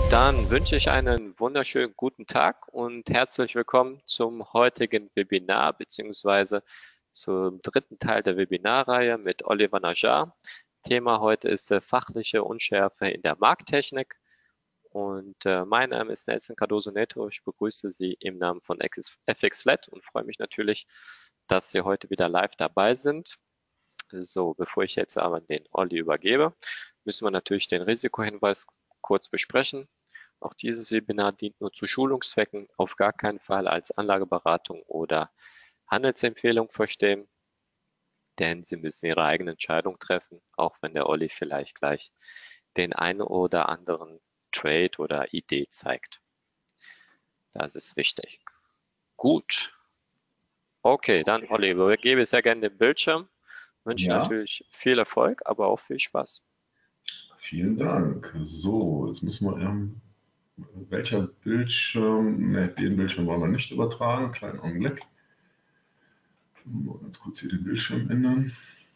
Dann wünsche ich einen wunderschönen guten Tag und herzlich willkommen zum heutigen Webinar beziehungsweise zum dritten Teil der Webinarreihe mit Oliver Najjar. Thema heute ist fachliche Unschärfe in der Markttechnik. Und mein Name ist Nelson Cardoso Neto. Ich begrüße Sie im Namen von FX-Flat und freue mich natürlich, dass Sie heute wieder live dabei sind. So, bevor ich jetzt aber den Olli übergebe, müssen wir natürlich den Risikohinweis kurz besprechen. Auch dieses Webinar dient nur zu Schulungszwecken, auf gar keinen Fall als Anlageberatung oder Handelsempfehlung verstehen, denn Sie müssen Ihre eigene Entscheidung treffen, auch wenn der Olli vielleicht gleich den einen oder anderen Trade oder Idee zeigt. Das ist wichtig. Gut. Okay, dann Olli, übergebe sehr gerne den Bildschirm. Wünsche Ja, natürlich viel Erfolg, aber auch viel Spaß. vielen Dank. So, jetzt müssen wir, welcher Bildschirm, ne, den Bildschirm wollen wir nicht übertragen. Kleinen Augenblick. Mal ganz kurz hier den Bildschirm ändern.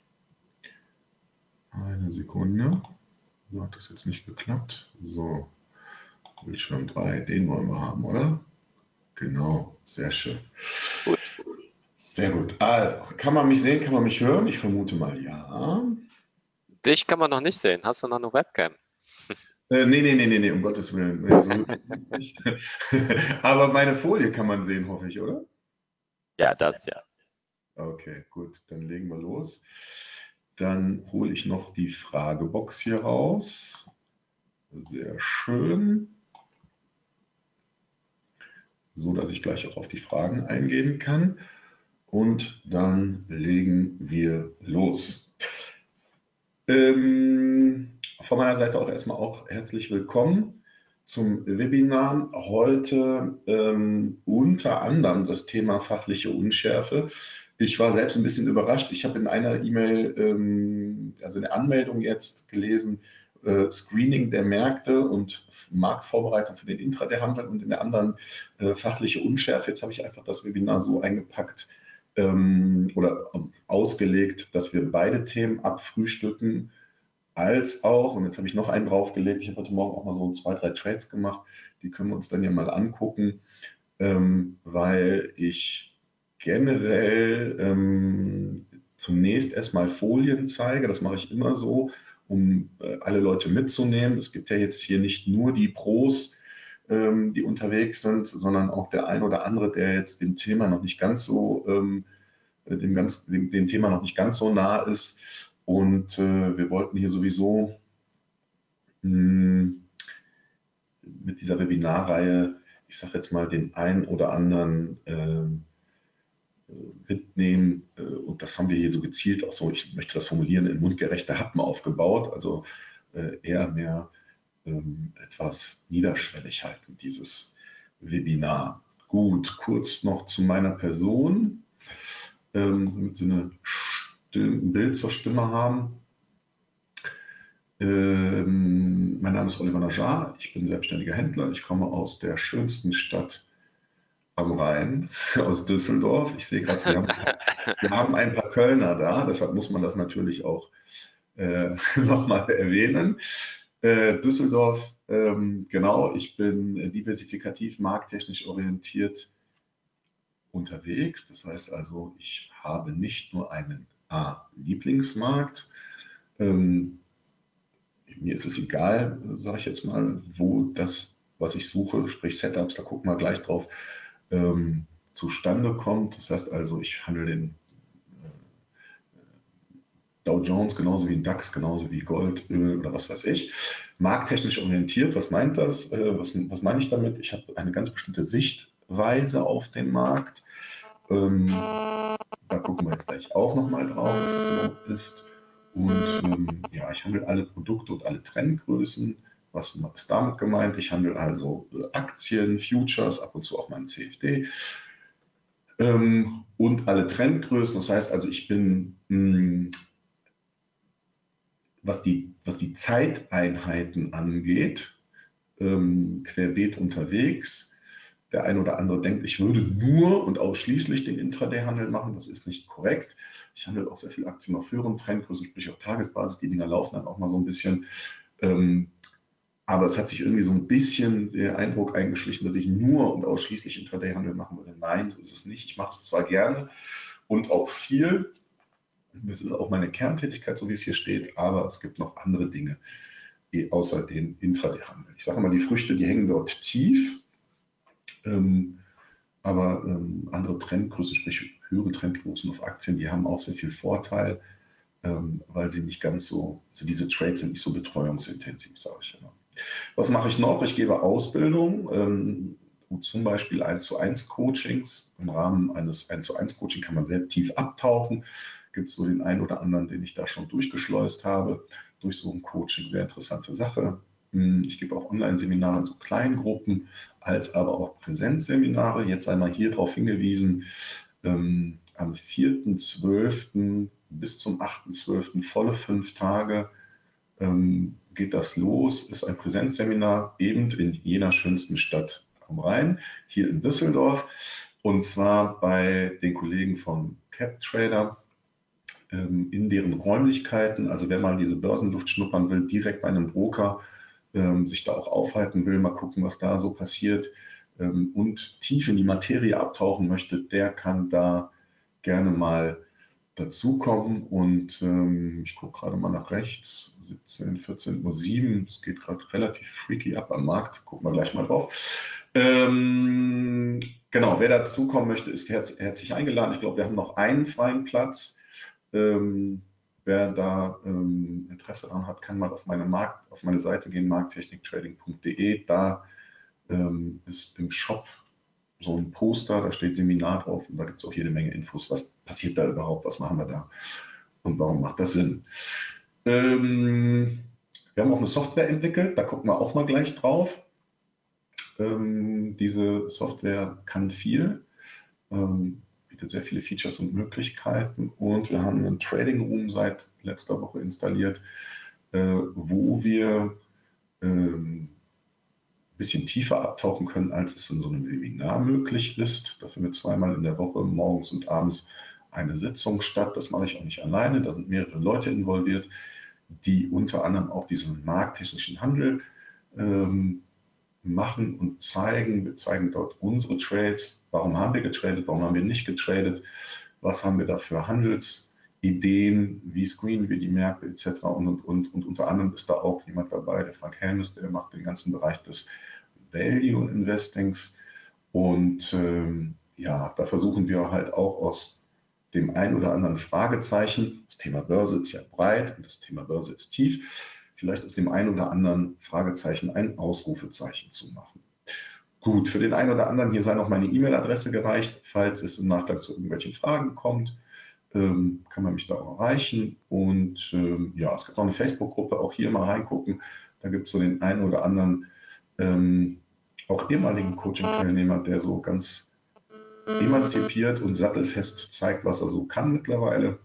Eine Sekunde. So hat das jetzt nicht geklappt. So, Bildschirm 3, den wollen wir haben, oder? Genau, sehr schön. Gut. Sehr gut. Also, kann man mich sehen, kann man mich hören? Ich vermute mal ja. Dich kann man noch nicht sehen. Hast du noch eine Webcam? Nee, um Gottes Willen. Nee, so nicht. Aber meine Folie kann man sehen, hoffe ich, oder? Ja, das ja. Okay, gut, dann legen wir los. Dann hole ich noch die Fragebox hier raus. Sehr schön. So dass ich gleich auch auf die Fragen eingehen kann. Und dann legen wir los. Von meiner Seite auch erstmal auch herzlich willkommen zum Webinar. Heute unter anderem das Thema fachliche Unschärfe. Ich war selbst ein bisschen überrascht. Ich habe in einer E-Mail, also in der Anmeldung jetzt gelesen, Screening der Märkte und Marktvorbereitung für den Intraday-Handel und in der anderen fachliche Unschärfe. Jetzt habe ich einfach das Webinar so eingepackt oder ausgelegt, dass wir beide Themen abfrühstücken, als auch, und jetzt habe ich noch einen draufgelegt, ich habe heute Morgen auch mal so 2, 3 Trades gemacht, die können wir uns dann ja mal angucken, weil ich generell zunächst erstmal Folien zeige, das mache ich immer so, um alle Leute mitzunehmen. Es gibt ja jetzt hier nicht nur die Pros, die unterwegs sind, sondern auch der ein oder andere, der jetzt dem Thema noch nicht ganz so, dem Thema noch nicht ganz so nah ist. Und wir wollten hier sowieso mit dieser Webinarreihe, ich sage jetzt mal, den einen oder anderen mitnehmen. Und das haben wir hier so gezielt, auch so, ich möchte das formulieren, in mundgerechte Happen aufgebaut. Also eher mehr etwas niederschwellig halten, dieses Webinar. Gut, kurz noch zu meiner Person, damit Sie ein Bild zur Stimme haben. Mein Name ist Oliver Najjar, ich bin selbstständiger Händler. Ich komme aus der schönsten Stadt am Rhein, aus Düsseldorf. Ich sehe gerade, wir haben ein paar Kölner da, deshalb muss man das natürlich auch nochmal erwähnen. Düsseldorf, genau, ich bin diversifikativ markttechnisch orientiert unterwegs. Das heißt also, ich habe nicht nur einen Lieblingsmarkt. Mir ist es egal, sage ich jetzt mal, wo das, was ich suche, sprich Setups, da gucken wir gleich drauf, zustande kommt. Das heißt also, ich handle den Dow Jones genauso wie den DAX, genauso wie Gold, Öl oder was weiß ich. Markttechnisch orientiert, was meint das? Was meine ich damit? Ich habe eine ganz bestimmte Sichtweise auf den Markt. Da gucken wir jetzt gleich auch nochmal drauf, was es so ist. Und ja, ich handle alle Produkte und alle Trendgrößen. Was ist damit gemeint? Ich handle also Aktien, Futures, ab und zu auch mal ein CFD und alle Trendgrößen. Das heißt also, ich bin, was die Zeiteinheiten angeht, querbeet unterwegs. Der eine oder andere denkt, ich würde nur und ausschließlich den Intraday-Handel machen. Das ist nicht korrekt. Ich handle auch sehr viele Aktien auf höheren Trendgrößen, sprich auf Tagesbasis. Die Dinger laufen dann auch mal so ein bisschen. Aber es hat sich irgendwie so ein bisschen der Eindruck eingeschlichen, dass ich nur und ausschließlich Intraday-Handel machen würde. Nein, so ist es nicht. Ich mache es zwar gerne und auch viel. Das ist auch meine Kerntätigkeit, so wie es hier steht, aber es gibt noch andere Dinge außer den Intraday-Handel. Ich sage mal, die Früchte, die hängen dort tief, aber andere Trendgrößen, sprich höhere Trendgrößen auf Aktien, die haben auch sehr viel Vorteil, weil sie nicht ganz so, also diese Trades sind nicht so betreuungsintensiv, sage ich immer. Was mache ich noch? Ich gebe Ausbildung, zum Beispiel 1:1 Coachings. Im Rahmen eines 1:1 Coaching kann man sehr tief abtauchen. Gibt es so den einen oder anderen, den ich da schon durchgeschleust habe, durch so ein Coaching. Sehr interessante Sache. Ich gebe auch Online-Seminare in so kleinen Gruppen, als aber auch Präsenzseminare. Jetzt einmal hier darauf hingewiesen, am 4.12. bis zum 8.12. volle 5 Tage geht das los, ist ein Präsenzseminar eben in jener schönsten Stadt am Rhein, hier in Düsseldorf, und zwar bei den Kollegen von CapTrader in deren Räumlichkeiten. Also wer mal diese Börsenluft schnuppern will, direkt bei einem Broker sich da auch aufhalten will, mal gucken, was da so passiert und tief in die Materie abtauchen möchte, der kann da gerne mal dazukommen. Und ich gucke gerade mal nach rechts, 14:07 Uhr, es geht gerade relativ freaky ab am Markt, gucken wir gleich mal drauf. Genau, wer dazukommen möchte, ist herzlich eingeladen. Ich glaube, wir haben noch einen freien Platz. Wer da Interesse daran hat, kann mal auf meine Seite gehen, markttechniktrading.de. Da ist im Shop so ein Poster, da steht Seminar drauf und da gibt es auch jede Menge Infos. Was passiert da überhaupt? Was machen wir da? Und warum macht das Sinn? Wir haben auch eine Software entwickelt, da gucken wir auch mal gleich drauf. Diese Software kann viel, bietet sehr viele Features und Möglichkeiten, und wir haben einen Trading Room seit letzter Woche installiert, wo wir ein bisschen tiefer abtauchen können, als es in so einem Webinar möglich ist. Da findet zweimal in der Woche morgens und abends eine Sitzung statt. Das mache ich auch nicht alleine, da sind mehrere Leute involviert, die unter anderem auch diesen markttechnischen Handel machen und zeigen. Wir zeigen dort unsere Trades. Warum haben wir getradet? Warum haben wir nicht getradet? Was haben wir da für Handelsideen? Wie screenen wir die Märkte etc. Und unter anderem ist da auch jemand dabei, der Frank Helmes, der macht den ganzen Bereich des Value Investings. Und ja, da versuchen wir halt auch aus dem ein oder anderen Fragezeichen, das Thema Börse ist ja breit und das Thema Börse ist tief, vielleicht aus dem einen oder anderen Fragezeichen ein Ausrufezeichen zu machen. Gut, für den einen oder anderen hier sei noch meine E-Mail-Adresse gereicht. Falls es im Nachgang zu irgendwelchen Fragen kommt, kann man mich da auch erreichen. Und ja, es gibt auch eine Facebook-Gruppe, auch hier mal reingucken. Da gibt es so den einen oder anderen auch ehemaligen Coaching-Teilnehmer, der so ganz emanzipiert und sattelfest zeigt, was er so kann mittlerweile.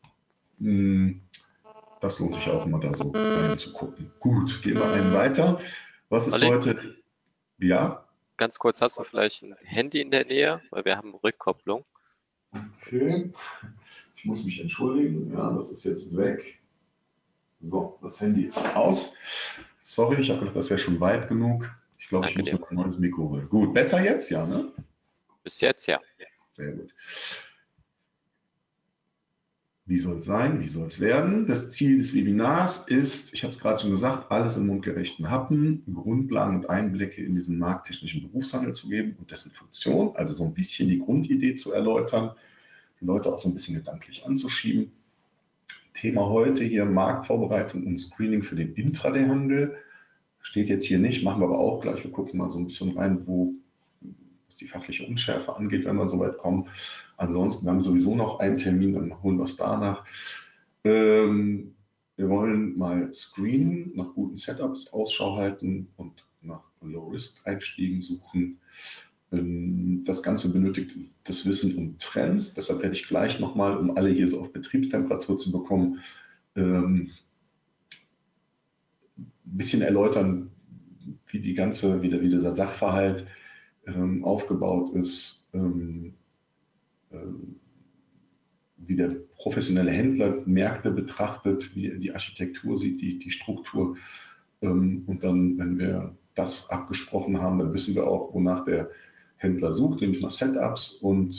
Das lohnt sich auch immer, da so reinzugucken. Gut, gehen wir einen weiter. Was ist Olli, heute? Ja? ganz kurz, hast du vielleicht ein Handy in der Nähe? Weil wir haben Rückkopplung. Okay. Ich muss mich entschuldigen. Ja, das ist jetzt weg. So, das Handy ist aus. Sorry, ich habe gedacht, das wäre schon weit genug. Ich glaube, ich muss mir ein neues Mikro holen. Gut, besser jetzt? Ja, ne? Bis jetzt, ja. Sehr gut. Wie soll es sein? Wie soll es werden? Das Ziel des Webinars ist, ich habe es gerade schon gesagt, alles in mundgerechten Happen, Grundlagen und Einblicke in diesen markttechnischen Berufshandel zu geben und dessen Funktion, also so ein bisschen die Grundidee zu erläutern, die Leute auch so ein bisschen gedanklich anzuschieben. Thema heute hier Marktvorbereitung und Screening für den Intraday-Handel. Steht jetzt hier nicht, machen wir aber auch gleich. Wir gucken mal so ein bisschen rein, was die fachliche Unschärfe angeht, wenn wir soweit kommen. Ansonsten haben wir sowieso noch einen Termin, dann holen wir es danach. Wir wollen mal screenen, nach guten Setups Ausschau halten und nach Low-Risk-Einstiegen suchen. Das Ganze benötigt das Wissen um Trends. Deshalb werde ich gleich nochmal, um alle hier so auf Betriebstemperatur zu bekommen, ein bisschen erläutern, wie dieser Sachverhalt aufgebaut ist, wie der professionelle Händler Märkte betrachtet, wie er die Architektur sieht, die Struktur Und dann, wenn wir das abgesprochen haben, dann wissen wir auch, wonach der Händler sucht, nämlich nach Setups. Und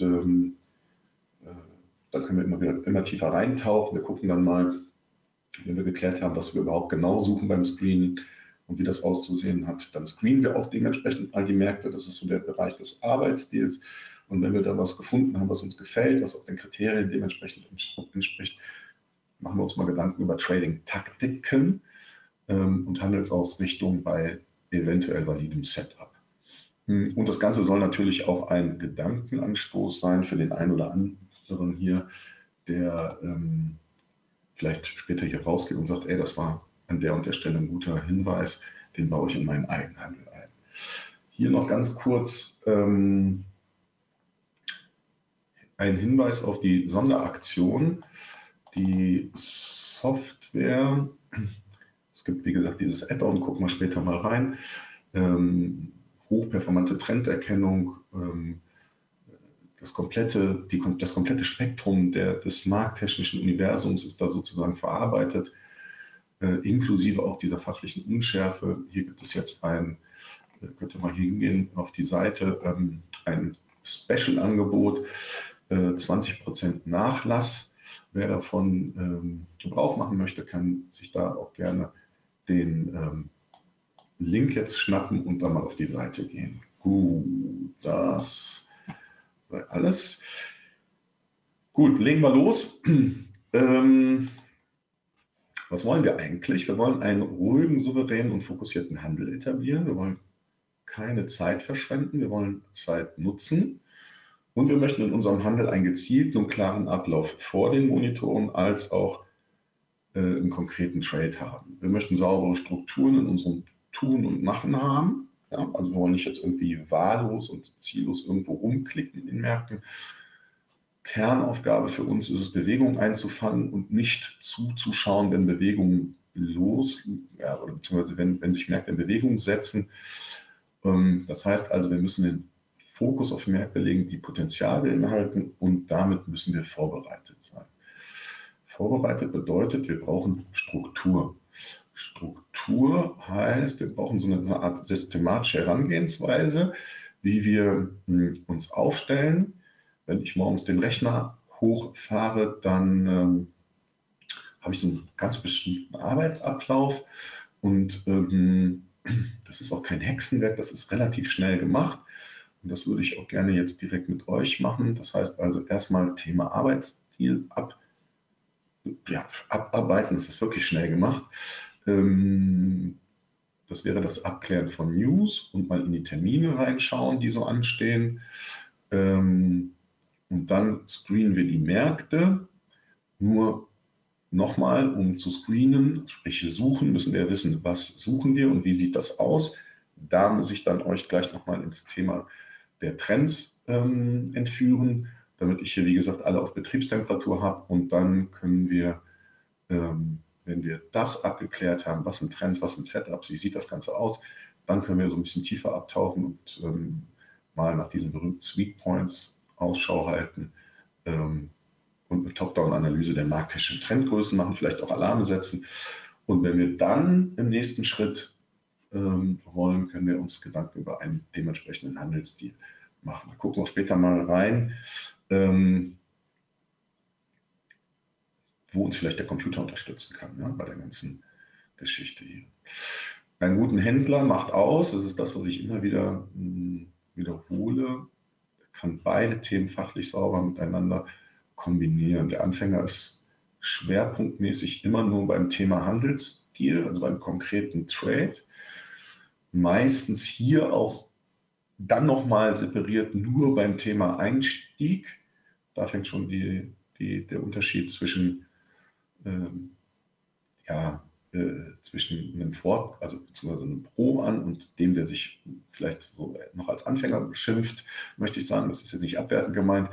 dann können wir immer tiefer reintauchen. Wir gucken dann mal, wenn wir geklärt haben, was wir überhaupt genau suchen beim Screening und wie das auszusehen hat, dann screenen wir auch dementsprechend all die Märkte. Das ist so der Bereich des Arbeitsdeals. Und wenn wir da was gefunden haben, was uns gefällt, was auch den Kriterien dementsprechend entspricht, machen wir uns mal Gedanken über Trading-Taktiken und Handelsausrichtung bei eventuell validem Setup. Und das Ganze soll natürlich auch ein Gedankenanstoß sein für den einen oder anderen hier, der vielleicht später hier rausgeht und sagt, ey, das war an der und der Stelle ein guter Hinweis, den baue ich in meinen Eigenhandel ein. Hier noch ganz kurz ein Hinweis auf die Sonderaktion. Die Software, es gibt wie gesagt dieses Add-on, gucken wir später mal rein, hochperformante Trenderkennung, das komplette Spektrum des markttechnischen Universums ist da sozusagen verarbeitet, inklusive auch dieser fachlichen Unschärfe. Hier gibt es jetzt könnt ihr mal hingehen auf die Seite, ein Special-Angebot, 20% Nachlass. Wer davon Gebrauch machen möchte, kann sich da auch gerne den Link jetzt schnappen und dann mal auf die Seite gehen. Gut, das sei alles. Gut, legen wir los. Was wollen wir eigentlich? Wir wollen einen ruhigen, souveränen und fokussierten Handel etablieren. Wir wollen keine Zeit verschwenden, wir wollen Zeit nutzen. Und wir möchten in unserem Handel einen gezielten und klaren Ablauf vor den Monitoren als auch im konkreten Trade haben. Wir möchten saubere Strukturen in unserem Tun und Machen haben. Ja, also wir wollen nicht jetzt irgendwie wahllos und ziellos irgendwo rumklicken in den Märkten. Kernaufgabe für uns ist es, Bewegung einzufangen und nicht zuzuschauen, wenn Bewegungen oder beziehungsweise wenn sich Märkte in Bewegung setzen. Das heißt also, wir müssen den Fokus auf Märkte legen, die Potenzial beinhalten, und damit müssen wir vorbereitet sein. Vorbereitet bedeutet, wir brauchen Struktur. Struktur heißt, wir brauchen so eine Art systematische Herangehensweise, wie wir uns aufstellen. Wenn ich morgens den Rechner hochfahre, dann habe ich so einen ganz bestimmten Arbeitsablauf, und das ist auch kein Hexenwerk, das ist relativ schnell gemacht. Und das würde ich auch gerne jetzt direkt mit euch machen. Das heißt also erstmal Thema Arbeitsstil abarbeiten. Das ist wirklich schnell gemacht. Das wäre das Abklären von News und mal in die Termine reinschauen, die so anstehen. Und dann screenen wir die Märkte. Nur nochmal, um zu screenen, sprich suchen, müssen wir wissen, was suchen wir und wie sieht das aus. Da muss ich dann euch gleich nochmal ins Thema der Trends entführen, damit ich hier, wie gesagt, alle auf Betriebstemperatur habe, und dann können wir, wenn wir das abgeklärt haben, was sind Trends, was sind Setups, wie sieht das Ganze aus, dann können wir so ein bisschen tiefer abtauchen und mal nach diesen berühmten Sweet Points Ausschau halten und eine Top-Down-Analyse der markttechnischen Trendgrößen machen, vielleicht auch Alarme setzen. Und wenn wir dann im nächsten Schritt wollen, können wir uns Gedanken über einen dementsprechenden Handelsstil machen. Da gucken wir später mal rein, wo uns vielleicht der Computer unterstützen kann, ja, bei der ganzen Geschichte hier. Einen guten Händler macht aus, das ist das, was ich immer wieder wiederhole, kann beide Themen fachlich sauber miteinander kombinieren. Der Anfänger ist schwerpunktmäßig immer nur beim Thema Handelsstil, also beim konkreten Trade. Meistens hier auch dann nochmal separiert nur beim Thema Einstieg. Da fängt schon der Unterschied zwischen zwischen einem beziehungsweise einem Pro an und dem, der sich vielleicht so noch als Anfänger beschimpft, möchte ich sagen, das ist jetzt nicht abwertend gemeint.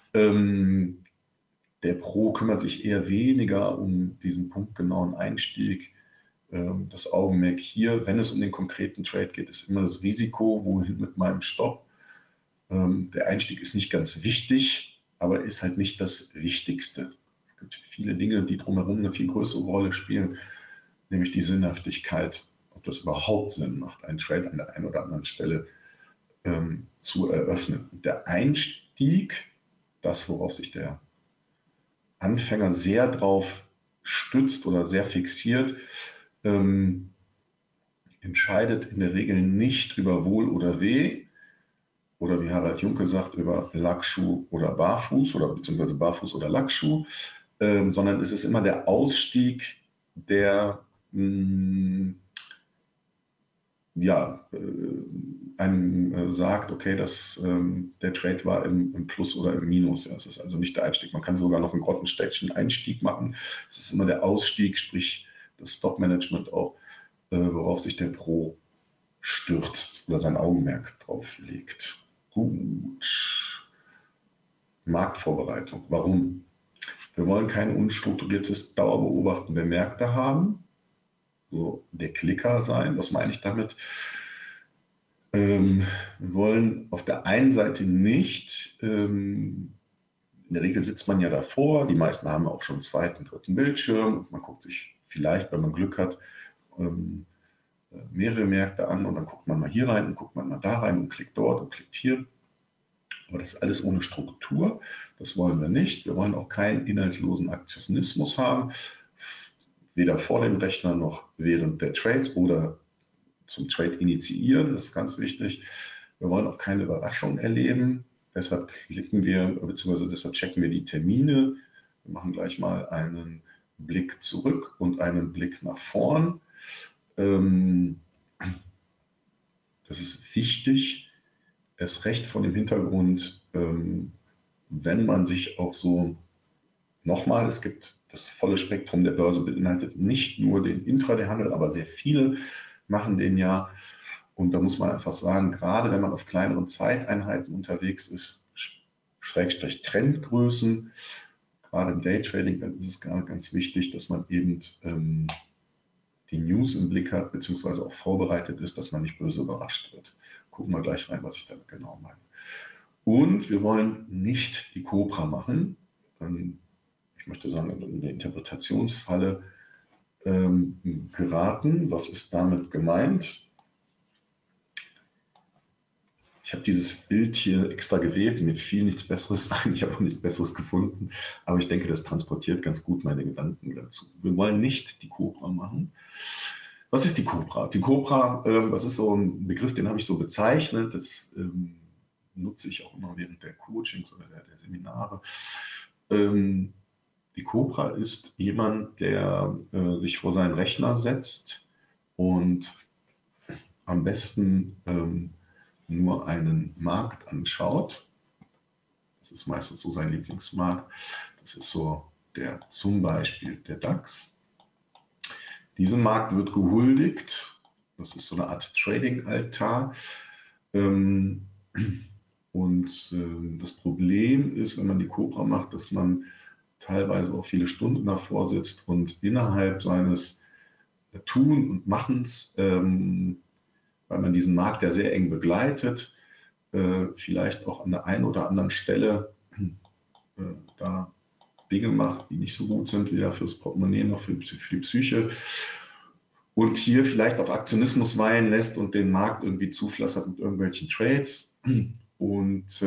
Der Pro kümmert sich eher weniger um diesen punktgenauen Einstieg. Das Augenmerk hier, wenn es um den konkreten Trade geht, ist immer das Risiko, wohin mit meinem Stopp. Der Einstieg ist nicht ganz wichtig, aber ist halt nicht das Wichtigste. Es gibt viele Dinge, die drumherum eine viel größere Rolle spielen, nämlich die Sinnhaftigkeit. Ob das überhaupt Sinn macht, einen Trade an der einen oder anderen Stelle zu eröffnen. Der Einstieg, das, worauf sich der Anfänger sehr drauf stützt oder sehr fixiert, entscheidet in der Regel nicht über Wohl oder Weh oder wie Harald Junke sagt, über Lackschuh oder Barfuß oder beziehungsweise Barfuß oder Lackschuh, sondern es ist immer der Ausstieg, der einem sagt, okay, der Trade war im Plus oder im Minus. Ja, es ist also nicht der Einstieg. Man kann sogar noch einen grottensteckchen Einstieg machen. Es ist immer der Ausstieg, sprich das Stop-Management auch, worauf sich der Pro stürzt oder sein Augenmerk drauf legt. Gut. Marktvorbereitung. Warum? Wir wollen kein unstrukturiertes Dauerbeobachten der Märkte haben. So der Klicker sein. Was meine ich damit? Wir wollen auf der einen Seite nicht, in der Regel sitzt man ja davor, die meisten haben auch schon einen zweiten, dritten Bildschirm. Man guckt sich vielleicht, wenn man Glück hat, mehrere Märkte an und dann guckt man mal hier rein und guckt man mal da rein und klickt dort und klickt hier. Aber das ist alles ohne Struktur. Das wollen wir nicht. Wir wollen auch keinen inhaltslosen Aktionismus haben, weder vor dem Rechner noch während der Trades oder zum Trade initiieren. Das ist ganz wichtig. Wir wollen auch keine Überraschung erleben. Deshalb klicken wir, beziehungsweise deshalb checken wir die Termine. Wir machen gleich mal einen Blick zurück und einen Blick nach vorn. Das ist wichtig, erst recht vor dem Hintergrund, wenn man sich auch so, nochmal, es gibt das volle Spektrum der Börse, beinhaltet nicht nur den Intraday-Handel, aber sehr viele machen den ja. Und da muss man einfach sagen, gerade wenn man auf kleineren Zeiteinheiten unterwegs ist, Schrägstrich Trendgrößen, gerade im Daytrading, dann ist es ganz wichtig, dass man eben die News im Blick hat, beziehungsweise auch vorbereitet ist, dass man nicht böse überrascht wird. Gucken wir gleich rein, was ich damit genau meine. Und wir wollen nicht die Cobra machen. Ich möchte sagen, in der Interpretationsfalle geraten. Was ist damit gemeint? Ich habe dieses Bild hier extra gewählt, mir fiel nichts Besseres ein, ich habe auch nichts Besseres gefunden, aber ich denke, das transportiert ganz gut meine Gedanken dazu. Wir wollen nicht die Cobra machen. Was ist die Cobra? Die Cobra, das ist so ein Begriff, den habe ich so bezeichnet, das nutze ich auch immer während der Coachings oder der Seminare. Die Cobra ist jemand, der sich vor seinen Rechner setzt und am besten nur einen Markt anschaut. Das ist meistens so sein Lieblingsmarkt. Das ist so zum Beispiel der DAX. Diesem Markt wird gehuldigt. Das ist so eine Art Trading-Altar. Und das Problem ist, wenn man die Cobra macht, dass man teilweise auch viele Stunden davor sitzt und innerhalb seines Tun und Machens, weil man diesen Markt ja sehr eng begleitet, vielleicht auch an der einen oder anderen Stelle da Dinge macht, die nicht so gut sind, weder fürs Portemonnaie noch für die Psyche. Und hier vielleicht auch Aktionismus weihen lässt und den Markt irgendwie zuflassert mit irgendwelchen Trades. Und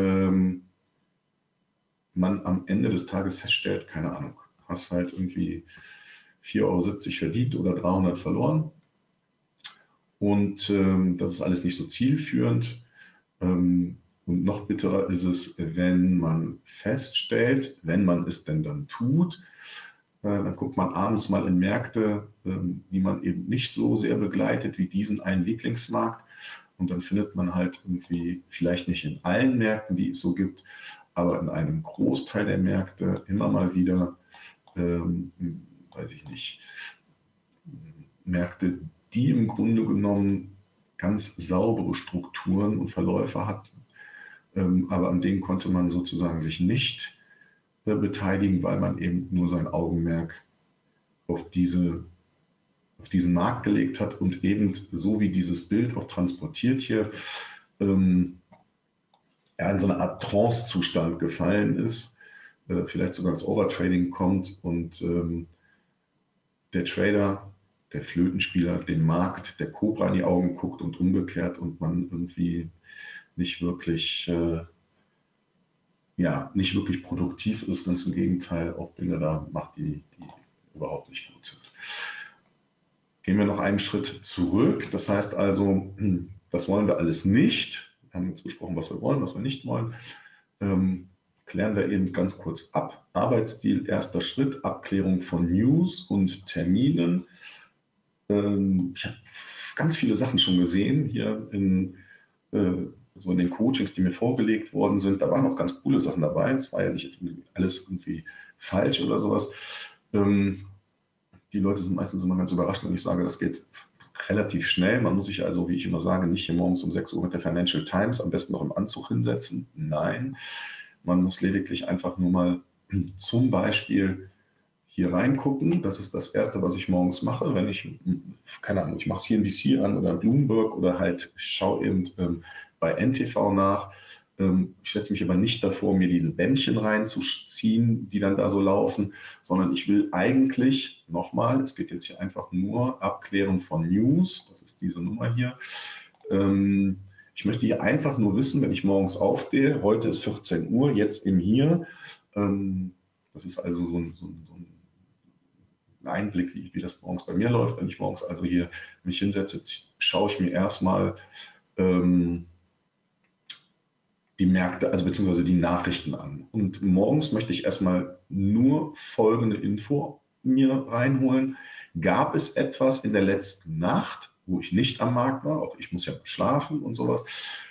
man am Ende des Tages feststellt, keine Ahnung, hast halt irgendwie 4,70 € verdient oder 300 verloren. Und das ist alles nicht so zielführend. Und noch bitterer ist es, wenn man feststellt, wenn man es denn dann tut, dann guckt man abends mal in Märkte, die man eben nicht so sehr begleitet wie diesen einen Lieblingsmarkt. Und dann findet man halt irgendwie, vielleicht nicht in allen Märkten, die es so gibt, aber in einem Großteil der Märkte immer mal wieder, weiß ich nicht, Märkte, die im Grunde genommen ganz saubere Strukturen und Verläufe hatten. Aber an denen konnte man sozusagen sich nicht beteiligen, weil man eben nur sein Augenmerk auf diesen Markt gelegt hat und eben so wie dieses Bild auch transportiert hier, in so eine Art Trance-Zustand gefallen ist, vielleicht sogar ins Overtrading kommt und der Trader der Flötenspieler den Markt der Cobra in die Augen guckt und umgekehrt und man irgendwie nicht wirklich, nicht wirklich produktiv ist, ganz im Gegenteil, auch Dinge da macht, die überhaupt nicht gut sind. Gehen wir noch einen Schritt zurück. Das heißt also, das wollen wir alles nicht. Wir haben jetzt besprochen, was wir wollen, was wir nicht wollen. Klären wir eben ganz kurz ab. Arbeitsstil, erster Schritt, Abklärung von News und Terminen. Ich habe ganz viele Sachen schon gesehen hier in den Coachings, die mir vorgelegt worden sind. Da waren auch ganz coole Sachen dabei. Es war ja nicht alles irgendwie falsch oder sowas. Die Leute sind meistens immer ganz überrascht, wenn ich sage, das geht relativ schnell. Man muss sich also, wie ich immer sage, nicht hier morgens um 6 Uhr mit der Financial Times am besten noch im Anzug hinsetzen. Nein, man muss lediglich einfach nur mal zum Beispiel hier reingucken. Das ist das Erste, was ich morgens mache, wenn ich, keine Ahnung, ich mache CNBC an oder Bloomberg oder halt schaue eben bei NTV nach. Ich setze mich aber nicht davor, mir diese Bändchen reinzuziehen, die dann da so laufen, sondern ich will eigentlich, nochmal, es geht jetzt hier einfach nur Abklärung von News, das ist diese Nummer hier. Ich möchte hier einfach nur wissen, wenn ich morgens aufstehe, heute ist 14 Uhr, jetzt im Hier, das ist also so ein Einblick, wie das morgens bei mir läuft. Wenn ich morgens also hier mich hinsetze, schaue ich mir erstmal die Märkte, also beziehungsweise die Nachrichten an. Und morgens möchte ich erstmal nur folgende Info mir reinholen. Gab es etwas in der letzten Nacht, wo ich nicht am Markt war, auch ich muss ja schlafen und sowas,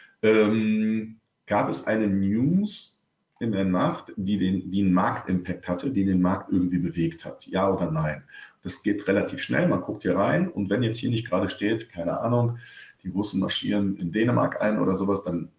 gab es eine News in der Nacht, die einen Marktimpact hatte, die den Markt irgendwie bewegt hat, ja oder nein? Das geht relativ schnell, man guckt hier rein und wenn jetzt hier nicht gerade steht, keine Ahnung, die Russen marschieren in Dänemark ein oder sowas, dann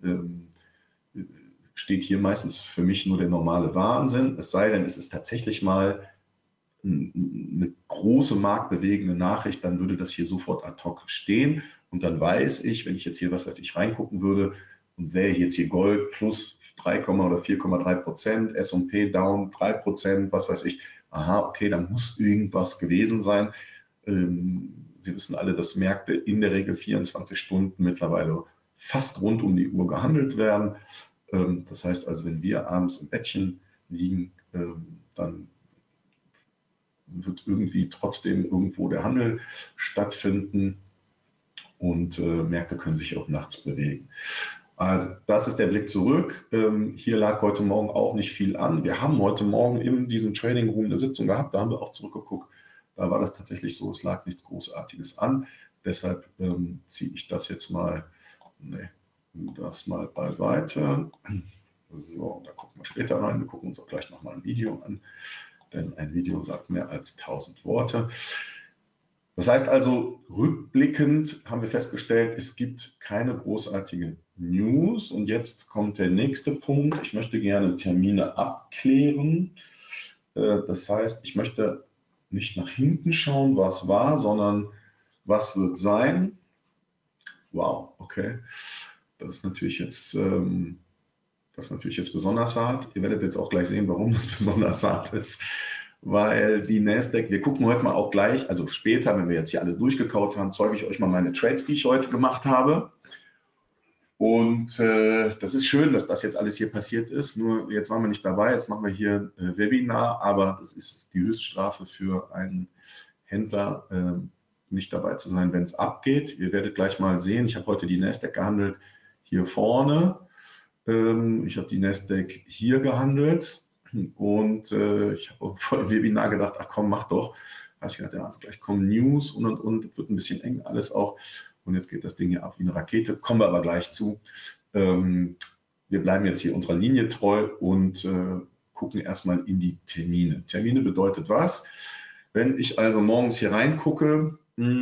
steht hier meistens für mich nur der normale Wahnsinn, es sei denn, es ist tatsächlich mal eine große marktbewegende Nachricht, dann würde das hier sofort ad hoc stehen und dann weiß ich, wenn ich jetzt hier, was weiß ich, reingucken würde und sähe jetzt hier Gold plus 3, oder 4,3%, S&P down 3%, was weiß ich, aha, okay, da muss irgendwas gewesen sein. Sie wissen alle, dass Märkte in der Regel 24 Stunden mittlerweile fast rund um die Uhr gehandelt werden. Das heißt also, wenn wir abends im Bettchen liegen, dann wird irgendwie trotzdem irgendwo der Handel stattfinden und Märkte können sich auch nachts bewegen. Also das ist der Blick zurück. Hier lag heute Morgen auch nicht viel an. Wir haben heute Morgen in diesem Trading Room eine Sitzung gehabt, da haben wir auch zurückgeguckt. Da war das tatsächlich so, es lag nichts Großartiges an. Deshalb ziehe ich das jetzt mal, beiseite. So, da gucken wir später rein. Wir gucken uns auch gleich nochmal ein Video an, denn ein Video sagt mehr als 1000 Worte. Das heißt also, rückblickend haben wir festgestellt, es gibt keine großartige News. Und jetzt kommt der nächste Punkt. Ich möchte gerne Termine abklären. Das heißt, ich möchte nicht nach hinten schauen, was war, sondern was wird sein. Wow, okay. Das ist natürlich jetzt besonders hart. Ihr werdet jetzt auch gleich sehen, warum das besonders hart ist. Weil die Nasdaq, wir gucken heute mal auch gleich, also später, wenn wir jetzt hier alles durchgekaut haben, zeige ich euch mal meine Trades, die ich heute gemacht habe. Und das ist schön, dass das jetzt alles hier passiert ist. Nur jetzt waren wir nicht dabei, jetzt machen wir hier ein Webinar, aber das ist die Höchststrafe für einen Händler, nicht dabei zu sein, wenn es abgeht. Ihr werdet gleich mal sehen, ich habe heute die Nasdaq gehandelt hier vorne. Ich habe die Nasdaq hier gehandelt. Und ich habe vor dem Webinar gedacht, ach komm, mach doch. Da habe ich gedacht, ja, also gleich kommen News und wird ein bisschen eng alles auch. Und jetzt geht das Ding hier ab wie eine Rakete. Kommen wir aber gleich zu. Wir bleiben jetzt hier unserer Linie treu und gucken erstmal in die Termine. Termine bedeutet was? Wenn ich also morgens hier reingucke,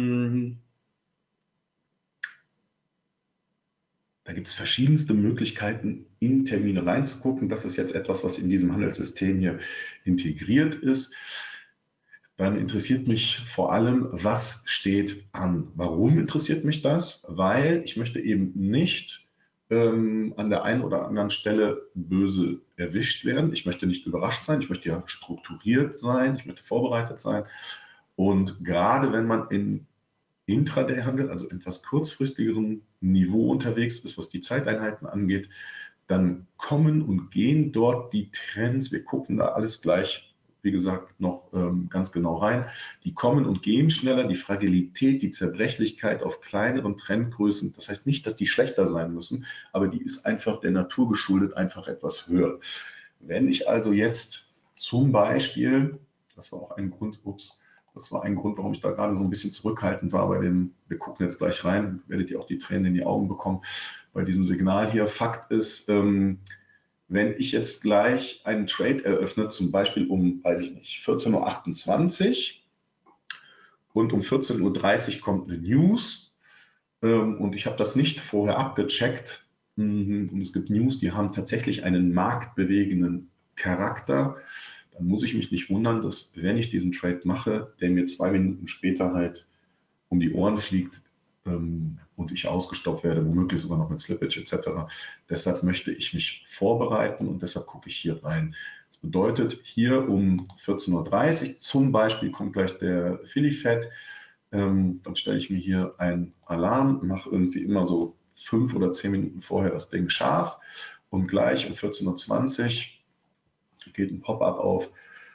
da gibt es verschiedenste Möglichkeiten, in Termine reinzugucken. Das ist jetzt etwas, was in diesem Handelssystem hier integriert ist. Dann interessiert mich vor allem, was steht an. Warum interessiert mich das? Weil ich möchte eben nicht an der einen oder anderen Stelle böse erwischt werden. Ich möchte nicht überrascht sein. Ich möchte ja strukturiert sein. Ich möchte vorbereitet sein. Und gerade wenn man in Intraday-Handel, also etwas kurzfristigeren Niveau unterwegs ist, was die Zeiteinheiten angeht, dann kommen und gehen dort die Trends. Wir gucken da alles gleich, wie gesagt, noch ganz genau rein. Die kommen und gehen schneller. Die Fragilität, die Zerbrechlichkeit auf kleineren Trendgrößen, das heißt nicht, dass die schlechter sein müssen, aber die ist einfach der Natur geschuldet, einfach etwas höher. Wenn ich also jetzt zum Beispiel, das war auch ein Grund, das war ein Grund, warum ich da gerade so ein bisschen zurückhaltend war bei dem, wir gucken jetzt gleich rein, werdet ihr auch die Tränen in die Augen bekommen, bei diesem Signal hier. Fakt ist, wenn ich jetzt gleich einen Trade eröffne, zum Beispiel um, weiß ich nicht, 14:28 Uhr und um 14:30 Uhr kommt eine News und ich habe das nicht vorher abgecheckt und es gibt News, die haben tatsächlich einen marktbewegenden Charakter, dann muss ich mich nicht wundern, dass wenn ich diesen Trade mache, der mir 2 Minuten später halt um die Ohren fliegt und ich ausgestoppt werde, womöglich sogar noch mit Slippage etc. Deshalb möchte ich mich vorbereiten und deshalb gucke ich hier rein. Das bedeutet, hier um 14:30 Uhr zum Beispiel kommt gleich der Philly Fed, dann stelle ich mir hier einen Alarm, mache irgendwie immer so 5 oder 10 Minuten vorher das Ding scharf und gleich um 14:20 Uhr geht ein Pop-up auf.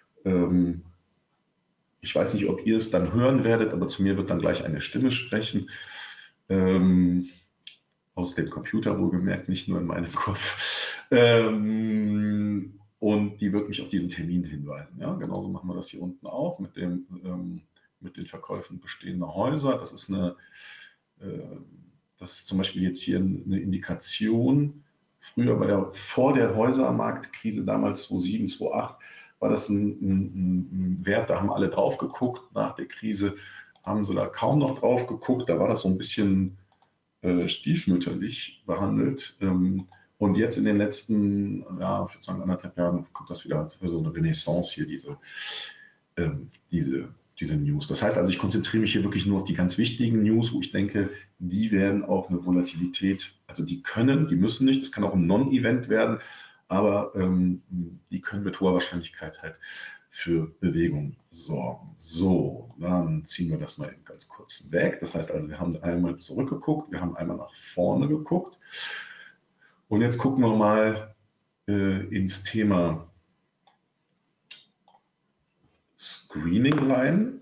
Ich weiß nicht, ob ihr es dann hören werdet, aber zu mir wird dann gleich eine Stimme sprechen. Aus dem Computer wohlgemerkt, nicht nur in meinem Kopf. Und die wird mich auf diesen Termin hinweisen. Ja, genauso machen wir das hier unten auch mit den Verkäufen bestehender Häuser. Das ist zum Beispiel jetzt hier eine Indikation. Früher vor der Häusermarktkrise, damals 2007, 2008, war das ein Wert, da haben alle drauf geguckt. Nach der Krise haben sie da kaum noch drauf geguckt. Da war das so ein bisschen stiefmütterlich behandelt. Und jetzt in den letzten, ja, ich würde sagen, 1,5 Jahren kommt das wieder für so eine Renaissance hier, diese News. Das heißt also, ich konzentriere mich hier wirklich nur auf die ganz wichtigen News, wo ich denke, die werden auch eine Volatilität, also die müssen nicht, das kann auch ein Non-Event werden, aber die können mit hoher Wahrscheinlichkeit halt für Bewegung sorgen. So, dann ziehen wir das mal eben ganz kurz weg. Das heißt also, wir haben einmal zurückgeguckt, wir haben einmal nach vorne geguckt und jetzt gucken wir mal ins Thema Screening rein.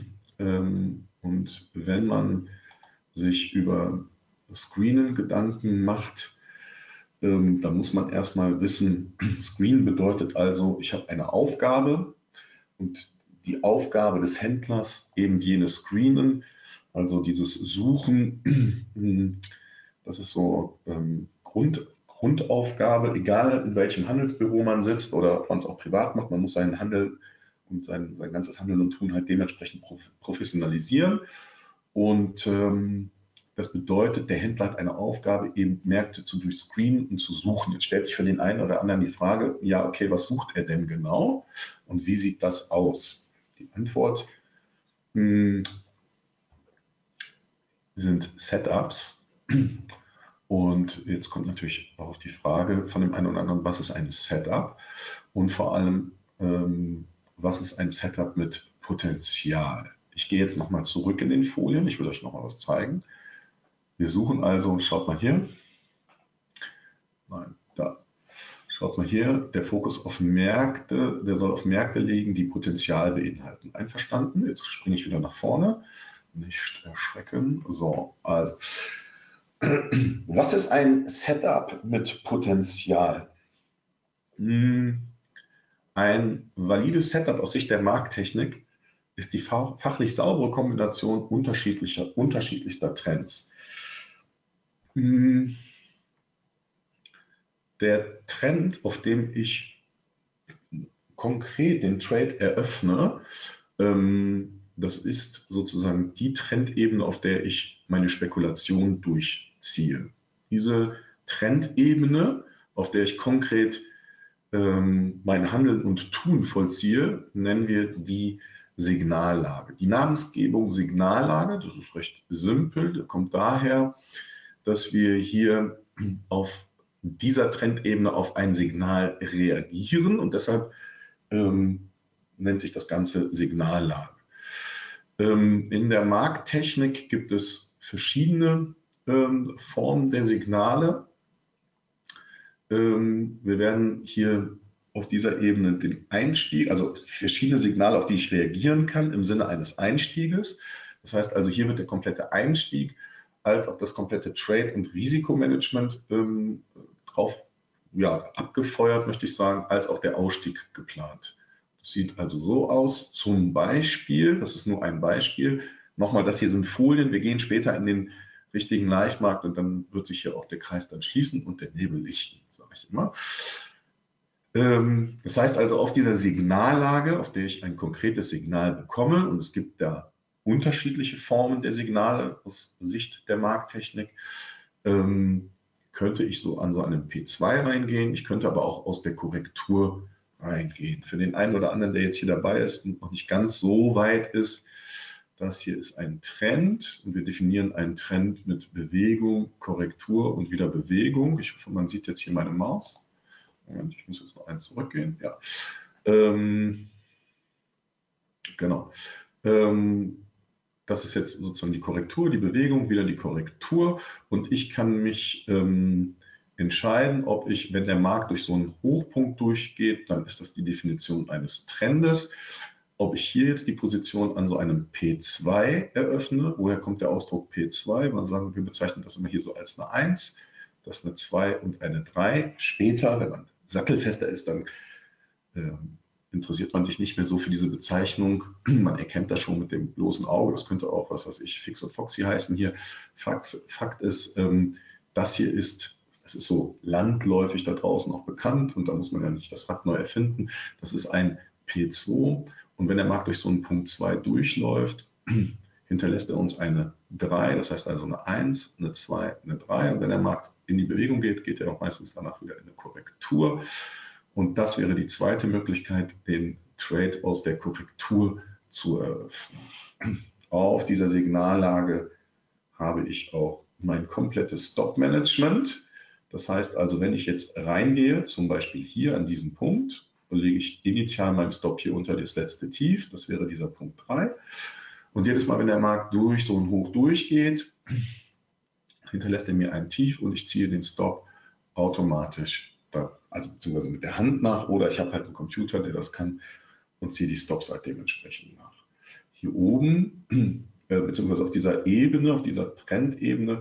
Und wenn man sich über Screenen Gedanken macht, dann muss man erstmal wissen, Screen bedeutet also, ich habe eine Aufgabe und die Aufgabe des Händlers eben jenes Screenen, also dieses Suchen, das ist so Grundaufgabe, egal in welchem Handelsbüro man sitzt oder ob man es auch privat macht, man muss seinen Handel und sein ganzes Handeln und Tun halt dementsprechend professionalisieren. Und das bedeutet, der Händler hat eine Aufgabe, eben Märkte zu durchscreenen und zu suchen. Jetzt stellt sich für den einen oder anderen die Frage, ja, okay, was sucht er denn genau und wie sieht das aus? Die Antwort sind Setups. Und jetzt kommt natürlich auch die Frage von dem einen oder anderen, was ist ein Setup? Und vor allem, was ist ein Setup mit Potenzial? Ich gehe jetzt nochmal zurück in den Folien. Ich will euch nochmal was zeigen. Wir suchen also, schaut mal hier. Nein, da. Schaut mal hier, der Fokus auf Märkte, der soll auf Märkte liegen, die Potenzial beinhalten. Einverstanden? Jetzt springe ich wieder nach vorne. Nicht erschrecken. So, also. Was ist ein Setup mit Potenzial? Ein valides Setup aus Sicht der Markttechnik ist die fachlich saubere Kombination unterschiedlichster Trends. Der Trend, auf dem ich konkret den Trade eröffne, das ist sozusagen die Trendebene, auf der ich meine Spekulation durchziehe. Diese Trendebene, auf der ich konkret mein Handeln und Tun vollziehe, nennen wir die Signallage. Die Namensgebung Signallage, das ist recht simpel, das kommt daher, dass wir hier auf dieser Trendebene auf ein Signal reagieren und deshalb nennt sich das Ganze Signallage. In der Markttechnik gibt es verschiedene Formen der Signale. Wir werden hier auf dieser Ebene den Einstieg, also verschiedene Signale, auf die ich reagieren kann im Sinne eines Einstieges. Das heißt also, hier wird der komplette Einstieg als auch das komplette Trade- und Risikomanagement drauf abgefeuert, möchte ich sagen, als auch der Ausstieg geplant. Das sieht also so aus, zum Beispiel, das ist nur ein Beispiel, nochmal, das hier sind Folien, wir gehen später in den richtigen Live-Markt und dann wird sich hier auch der Kreis dann schließen und der Nebel lichten, sage ich immer. Das heißt also, auf dieser Signallage, auf der ich ein konkretes Signal bekomme, und es gibt da unterschiedliche Formen der Signale aus Sicht der Markttechnik, könnte ich so an so einem P2 reingehen. Ich könnte aber auch aus der Korrektur reingehen. Für den einen oder anderen, der jetzt hier dabei ist und noch nicht ganz so weit ist, das hier ist ein Trend und wir definieren einen Trend mit Bewegung, Korrektur und wieder Bewegung. Ich hoffe, man sieht jetzt hier meine Maus. Moment, ich muss jetzt noch eins zurückgehen. Ja. Genau. Das ist jetzt sozusagen die Korrektur, die Bewegung, wieder die Korrektur. Und ich kann mich entscheiden, ob ich, wenn der Markt durch so einen Hochpunkt durchgeht, dann ist das die Definition eines Trendes. Ob ich hier jetzt die Position an so einem P2 eröffne, woher kommt der Ausdruck P2? Man sagt, wir bezeichnen das immer hier so als eine 1, das ist eine 2 und eine 3. Später, wenn man sattelfester ist, dann interessiert man sich nicht mehr so für diese Bezeichnung. Man erkennt das schon mit dem bloßen Auge. Das könnte auch, was weiß ich, Fix und Foxy heißen hier. Fakt ist, das ist so landläufig da draußen auch bekannt und da muss man ja nicht das Rad neu erfinden. Das ist ein P2 und wenn der Markt durch so einen Punkt 2 durchläuft, hinterlässt er uns eine 3, das heißt also eine 1, eine 2, eine 3 und wenn der Markt in die Bewegung geht, geht er auch meistens danach wieder in eine Korrektur. Und das wäre die zweite Möglichkeit, den Trade aus der Korrektur zu eröffnen. Auf dieser Signallage habe ich auch mein komplettes Stop-Management. Das heißt also, wenn ich jetzt reingehe, zum Beispiel hier an diesem Punkt, dann lege ich initial meinen Stop hier unter das letzte Tief, das wäre dieser Punkt 3. Und jedes Mal, wenn der Markt durch so ein Hoch durchgeht, hinterlässt er mir ein Tief und ich ziehe den Stop automatisch, also beziehungsweise mit der Hand nach, oder ich habe halt einen Computer, der das kann und ziehe die Stops halt dementsprechend nach. Hier oben, beziehungsweise auf dieser Ebene, auf dieser Trendebene,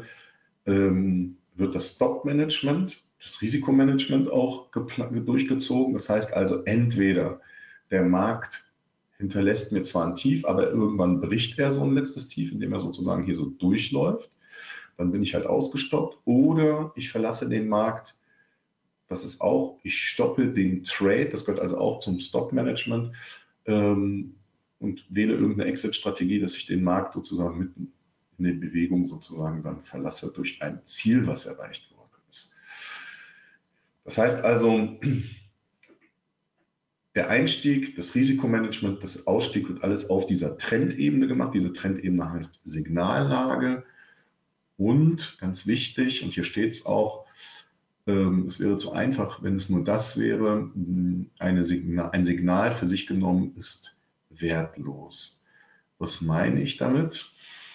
wird das Stop-Management, das Risikomanagement auch durchgezogen. Das heißt also, entweder der Markt hinterlässt mir zwar ein Tief, aber irgendwann bricht er so ein letztes Tief, indem er sozusagen hier so durchläuft. Dann bin ich halt ausgestoppt. Oder ich verlasse den Markt. Das ist auch, ich stoppe den Trade, das gehört also auch zum Stop-Management und wähle irgendeine Exit-Strategie, dass ich den Markt sozusagen mitten in der Bewegung sozusagen dann verlasse durch ein Ziel, was erreicht worden ist. Das heißt also, der Einstieg, das Risikomanagement, das Ausstieg wird alles auf dieser Trendebene gemacht. Diese Trendebene heißt Signallage und ganz wichtig, und hier steht es auch, es wäre zu einfach, wenn es nur das wäre, ein Signal für sich genommen ist wertlos. Was meine ich damit?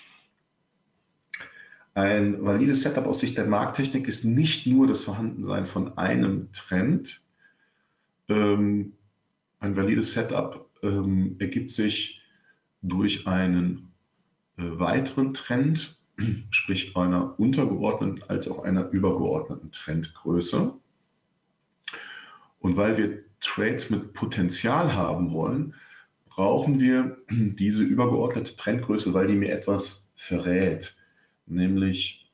Ein valides Setup aus Sicht der Markttechnik ist nicht nur das Vorhandensein von einem Trend. Ein valides Setup ergibt sich durch einen weiteren Trend, sprich einer untergeordneten als auch einer übergeordneten Trendgröße. Und weil wir Trades mit Potenzial haben wollen, brauchen wir diese übergeordnete Trendgröße, weil die mir etwas verrät, nämlich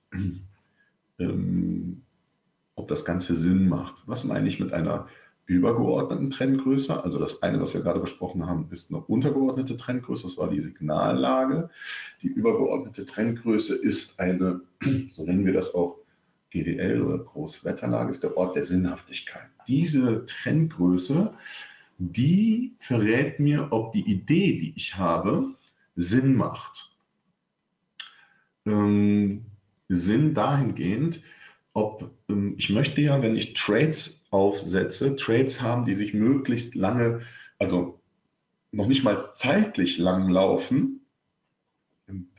ob das Ganze Sinn macht. Was meine ich mit einer übergeordneten Trendgröße? Also das eine, was wir gerade besprochen haben, ist eine untergeordnete Trendgröße, das war die Signallage. Die übergeordnete Trendgröße ist eine, so nennen wir das auch, GWL oder Großwetterlage, ist der Ort der Sinnhaftigkeit. Diese Trendgröße, die verrät mir, ob die Idee, die ich habe, Sinn macht. Sinn dahingehend, ob ich möchte ja, wenn ich Trades aufsetze, Trades haben, die sich möglichst lange, also noch nicht mal zeitlich lang laufen,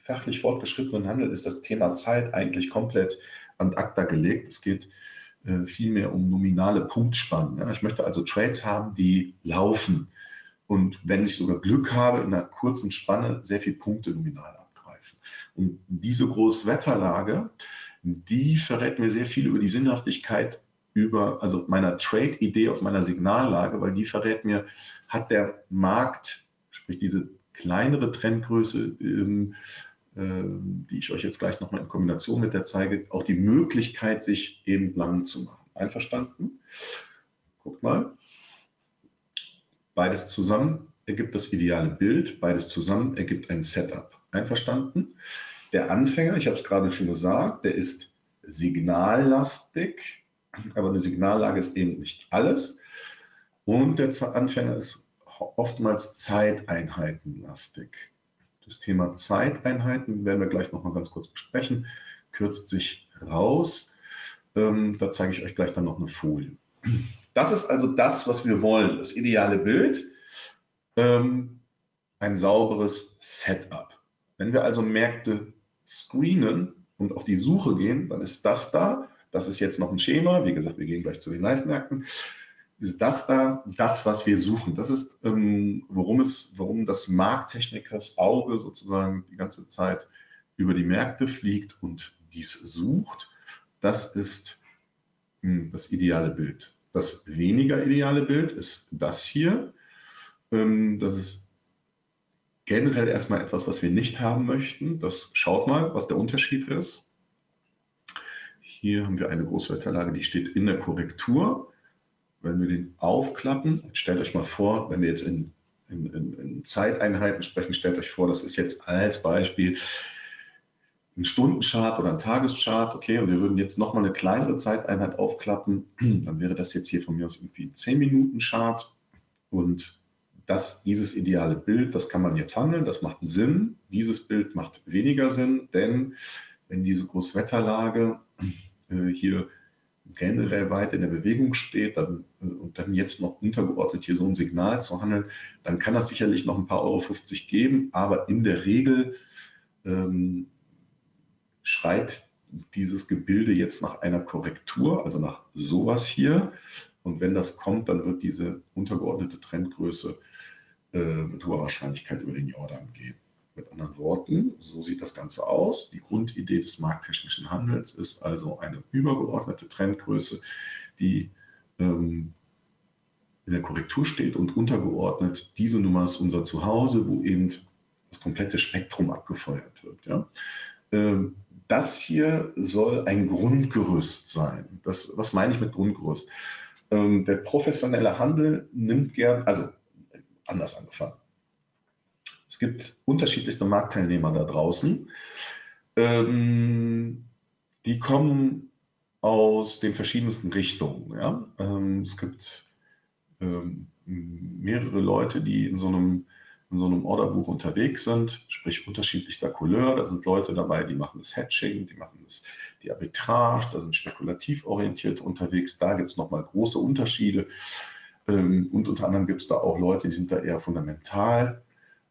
fachlich fortgeschrittenen Handel ist das Thema Zeit eigentlich komplett an acta gelegt. Es geht vielmehr um nominale Punktspannen. Ja. Ich möchte also Trades haben, die laufen und wenn ich sogar Glück habe, in einer kurzen Spanne sehr viele Punkte nominal abgreifen. Und diese Großwetterlage, die verrät mir sehr viel über die Sinnhaftigkeit also meiner Trade-Idee auf meiner Signallage, weil die verrät mir, hat der Markt, sprich diese kleinere Trendgröße, die ich euch jetzt gleich nochmal in Kombination mit der zeige, auch die Möglichkeit, sich eben lang zu machen. Einverstanden? Guckt mal. Beides zusammen ergibt das ideale Bild, beides zusammen ergibt ein Setup. Einverstanden? Der Anfänger, ich habe es gerade schon gesagt, der ist signallastig, aber eine Signallage ist eben nicht alles. Und der Anfänger ist oftmals zeiteinheitenlastig. Das Thema Zeiteinheiten werden wir gleich nochmal ganz kurz besprechen, kürzt sich raus. Da zeige ich euch gleich dann noch eine Folie. Das ist also das, was wir wollen, das ideale Bild, ein sauberes Setup. Wenn wir also Märkte screenen und auf die Suche gehen, dann ist das da. Das ist jetzt noch ein Schema. Wie gesagt, wir gehen gleich zu den Live-Märkten. Ist das da das, was wir suchen? Das ist, warum das Markttechnikers Auge sozusagen die ganze Zeit über die Märkte fliegt und dies sucht. Das ist das ideale Bild. Das weniger ideale Bild ist das hier. Das ist generell erstmal etwas, was wir nicht haben möchten. Das schaut mal, was der Unterschied ist. Hier haben wir eine Großwetterlage, die steht in der Korrektur. Wenn wir den aufklappen, stellt euch mal vor, wenn wir jetzt in Zeiteinheiten sprechen, stellt euch vor, das ist jetzt als Beispiel ein Stundenchart oder ein Tageschart, okay, und wir würden jetzt nochmal eine kleinere Zeiteinheit aufklappen, dann wäre das jetzt hier von mir aus irgendwie ein 10-Minuten-Chart und dieses ideale Bild, das kann man jetzt handeln, das macht Sinn, dieses Bild macht weniger Sinn, denn wenn diese Großwetterlage hier generell weit in der Bewegung steht und dann jetzt noch untergeordnet hier so ein Signal zu handeln, dann kann das sicherlich noch ein paar Euro 50 geben, aber in der Regel schreit dieses Gebilde jetzt nach einer Korrektur, also nach sowas hier. Und wenn das kommt, dann wird diese untergeordnete Trendgröße mit hoher Wahrscheinlichkeit über den Jordan gehen. Mit anderen Worten, so sieht das Ganze aus. Die Grundidee des markttechnischen Handels ist also eine übergeordnete Trendgröße, die in der Korrektur steht und untergeordnet. Diese Nummer ist unser Zuhause, wo eben das komplette Spektrum abgefeuert wird. Ja? Das hier soll ein Grundgerüst sein. Was meine ich mit Grundgerüst? Der professionelle Handel nimmt gern, also anders angefangen. Es gibt unterschiedlichste Marktteilnehmer da draußen. Die kommen aus den verschiedensten Richtungen. Ja? Es gibt mehrere Leute, die in so einem Orderbuch unterwegs sind, sprich unterschiedlichster Couleur. Da sind Leute dabei, die machen das Hedging, die machen die Arbitrage, da sind spekulativ orientiert unterwegs. Da gibt es nochmal große Unterschiede. Und unter anderem gibt es da auch Leute, die sind da eher fundamental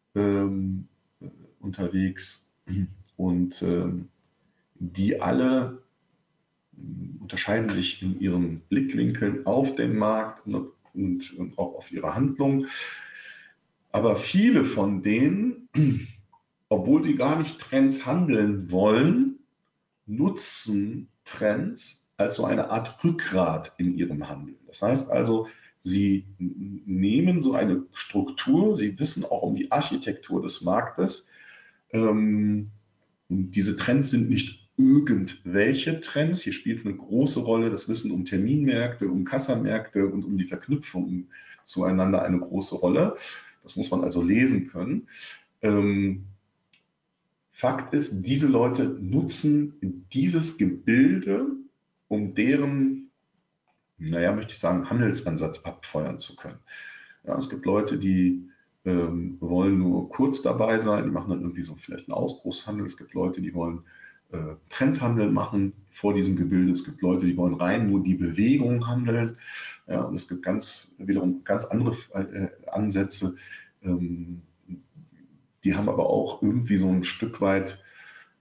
unterwegs. Und die alle unterscheiden sich in ihren Blickwinkeln auf den Markt und auch auf ihre Handlung. Aber viele von denen, obwohl sie gar nicht Trends handeln wollen, nutzen Trends als so eine Art Rückgrat in ihrem Handeln. Das heißt also, sie nehmen so eine Struktur, sie wissen auch um die Architektur des Marktes. Und diese Trends sind nicht irgendwelche Trends. Hier spielt eine große Rolle das Wissen um Terminmärkte, um Kassamärkte und um die Verknüpfung zueinander eine große Rolle. Das muss man also lesen können. Fakt ist, diese Leute nutzen dieses Gebilde, um deren, möchte ich sagen, Handelsansatz abfeuern zu können. Ja, es gibt Leute, die wollen nur kurz dabei sein, die machen dann irgendwie so vielleicht einen Ausbruchshandel. Es gibt Leute, die wollen Trendhandel machen vor diesem Gebilde. Es gibt Leute, die wollen rein nur die Bewegung handeln. Ja, und es gibt wiederum ganz andere Ansätze. Die haben aber auch irgendwie so ein Stück weit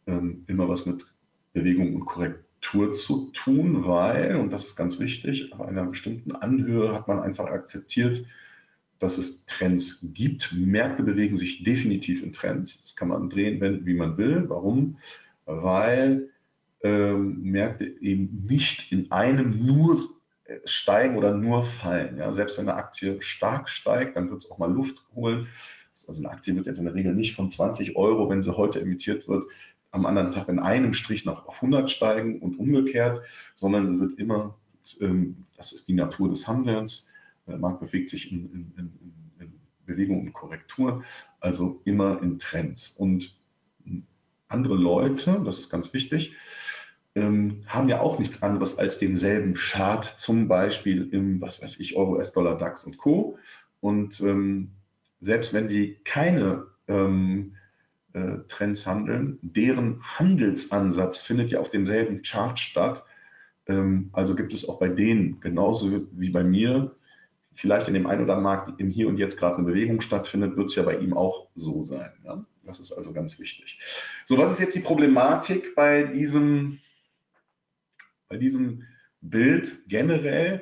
immer was mit Bewegung und Korrektur zu tun, weil, und das ist ganz wichtig, ab einer bestimmten Anhöhe hat man einfach akzeptiert, dass es Trends gibt. Märkte bewegen sich definitiv in Trends. Das kann man drehen, wenden, wie man will. Warum? Weil Märkte eben nicht in einem nur steigen oder nur fallen. Ja, selbst wenn eine Aktie stark steigt, dann wird es auch mal Luft holen. Also eine Aktie wird jetzt in der Regel nicht von 20 Euro, wenn sie heute emittiert wird, am anderen Tag in einem Strich noch auf 100 steigen und umgekehrt, sondern sie wird immer, das ist die Natur des Handelns, der Markt bewegt sich in Bewegung und Korrektur, also immer in Trends. Und andere Leute, das ist ganz wichtig, haben ja auch nichts anderes als denselben Chart, zum Beispiel im, was weiß ich, Euro, US-Dollar, DAX und Co. Und selbst wenn sie keine Trends handeln, deren Handelsansatz findet ja auf demselben Chart statt. Also gibt es auch bei denen, genauso wie bei mir, vielleicht in dem einen oder anderen Markt im Hier und Jetzt gerade eine Bewegung stattfindet, wird es ja bei ihm auch so sein. Ja? Das ist also ganz wichtig. So, was ist jetzt die Problematik bei diesem Bild generell?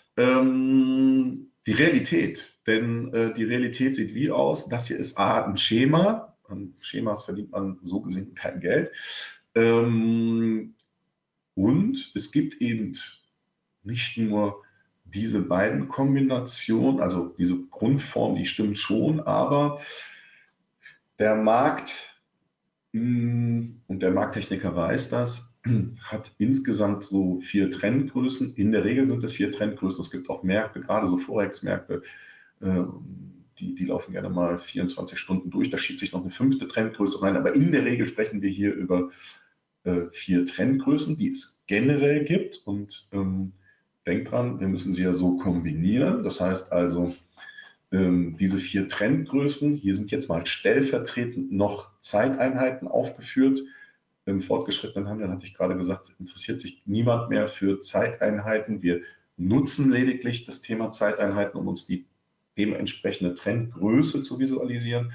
Die Realität. Denn die Realität sieht wie aus? Das hier ist A, ein Schema. An Schemas verdient man so gesehen kein Geld. Und es gibt eben nicht nur diese beiden Kombinationen, also diese Grundform, die stimmt schon, aber der Markt, und der Markttechniker weiß das, hat insgesamt so 4 Trendgrößen. In der Regel sind es 4 Trendgrößen. Es gibt auch Märkte, gerade so Forex-Märkte, die laufen gerne mal 24 Stunden durch. Da schiebt sich noch eine 5. Trendgröße rein. Aber in der Regel sprechen wir hier über 4 Trendgrößen, die es generell gibt. Und denkt dran, wir müssen sie ja so kombinieren. Das heißt also, diese 4 Trendgrößen, hier sind jetzt mal stellvertretend noch Zeiteinheiten aufgeführt. Im fortgeschrittenen Handel, hatte ich gerade gesagt, interessiert sich niemand mehr für Zeiteinheiten. Wir nutzen lediglich das Thema Zeiteinheiten, um uns die dementsprechende Trendgröße zu visualisieren.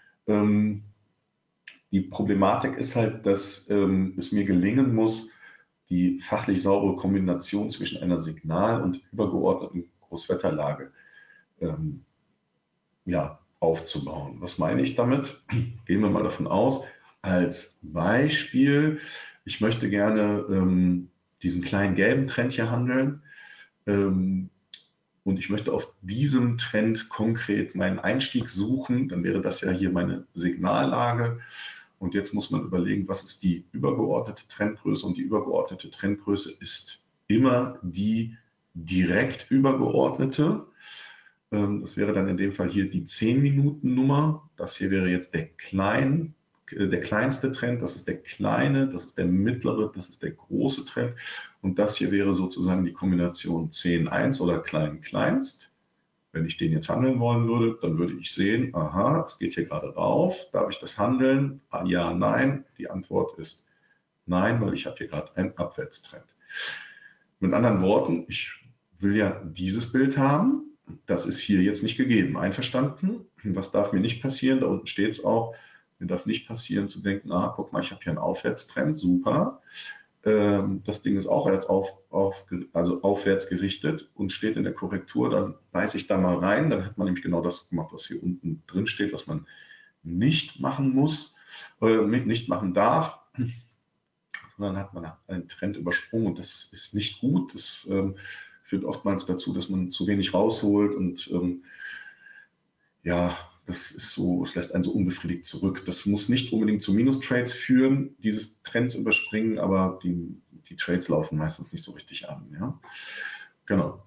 Die Problematik ist halt, dass es mir gelingen muss, die fachlich saubere Kombination zwischen einer Signal- und übergeordneten Großwetterlage aufzubauen. Was meine ich damit? Gehen wir mal davon aus, als Beispiel, ich möchte gerne diesen kleinen gelben Trend hier handeln und ich möchte auf diesem Trend konkret meinen Einstieg suchen, dann wäre das ja hier meine Signallage. Und jetzt muss man überlegen, was ist die übergeordnete Trendgröße? Und die übergeordnete Trendgröße ist immer die direkt übergeordnete. Das wäre dann in dem Fall hier die 10-Minuten-Nummer. Das hier wäre jetzt der kleinste Trend, das ist der kleine, das ist der mittlere, das ist der große Trend. Und das hier wäre sozusagen die Kombination 10-1 oder klein-kleinst. Wenn ich den jetzt handeln wollen würde, dann würde ich sehen, aha, es geht hier gerade rauf. Darf ich das handeln? Ja, nein. Die Antwort ist nein, weil ich habe hier gerade einen Abwärtstrend. Mit anderen Worten, ich will ja dieses Bild haben. Das ist hier jetzt nicht gegeben. Einverstanden? Was darf mir nicht passieren? Da unten steht es auch. Mir darf nicht passieren zu denken, guck mal, ich habe hier einen Aufwärtstrend, super. Das Ding ist auch jetzt aufwärts gerichtet und steht in der Korrektur, dann beiße ich da mal rein, dann hat man nämlich genau das gemacht, was hier unten drin steht, was man nicht machen muss, nicht machen darf, sondern hat man einen Trend übersprungen und das ist nicht gut. Das führt oftmals dazu, dass man zu wenig rausholt und das ist so, es lässt einen so unbefriedigt zurück. Das muss nicht unbedingt zu Minus-Trades führen, dieses Trends überspringen, aber die Trades laufen meistens nicht so richtig an. Ja? Genau.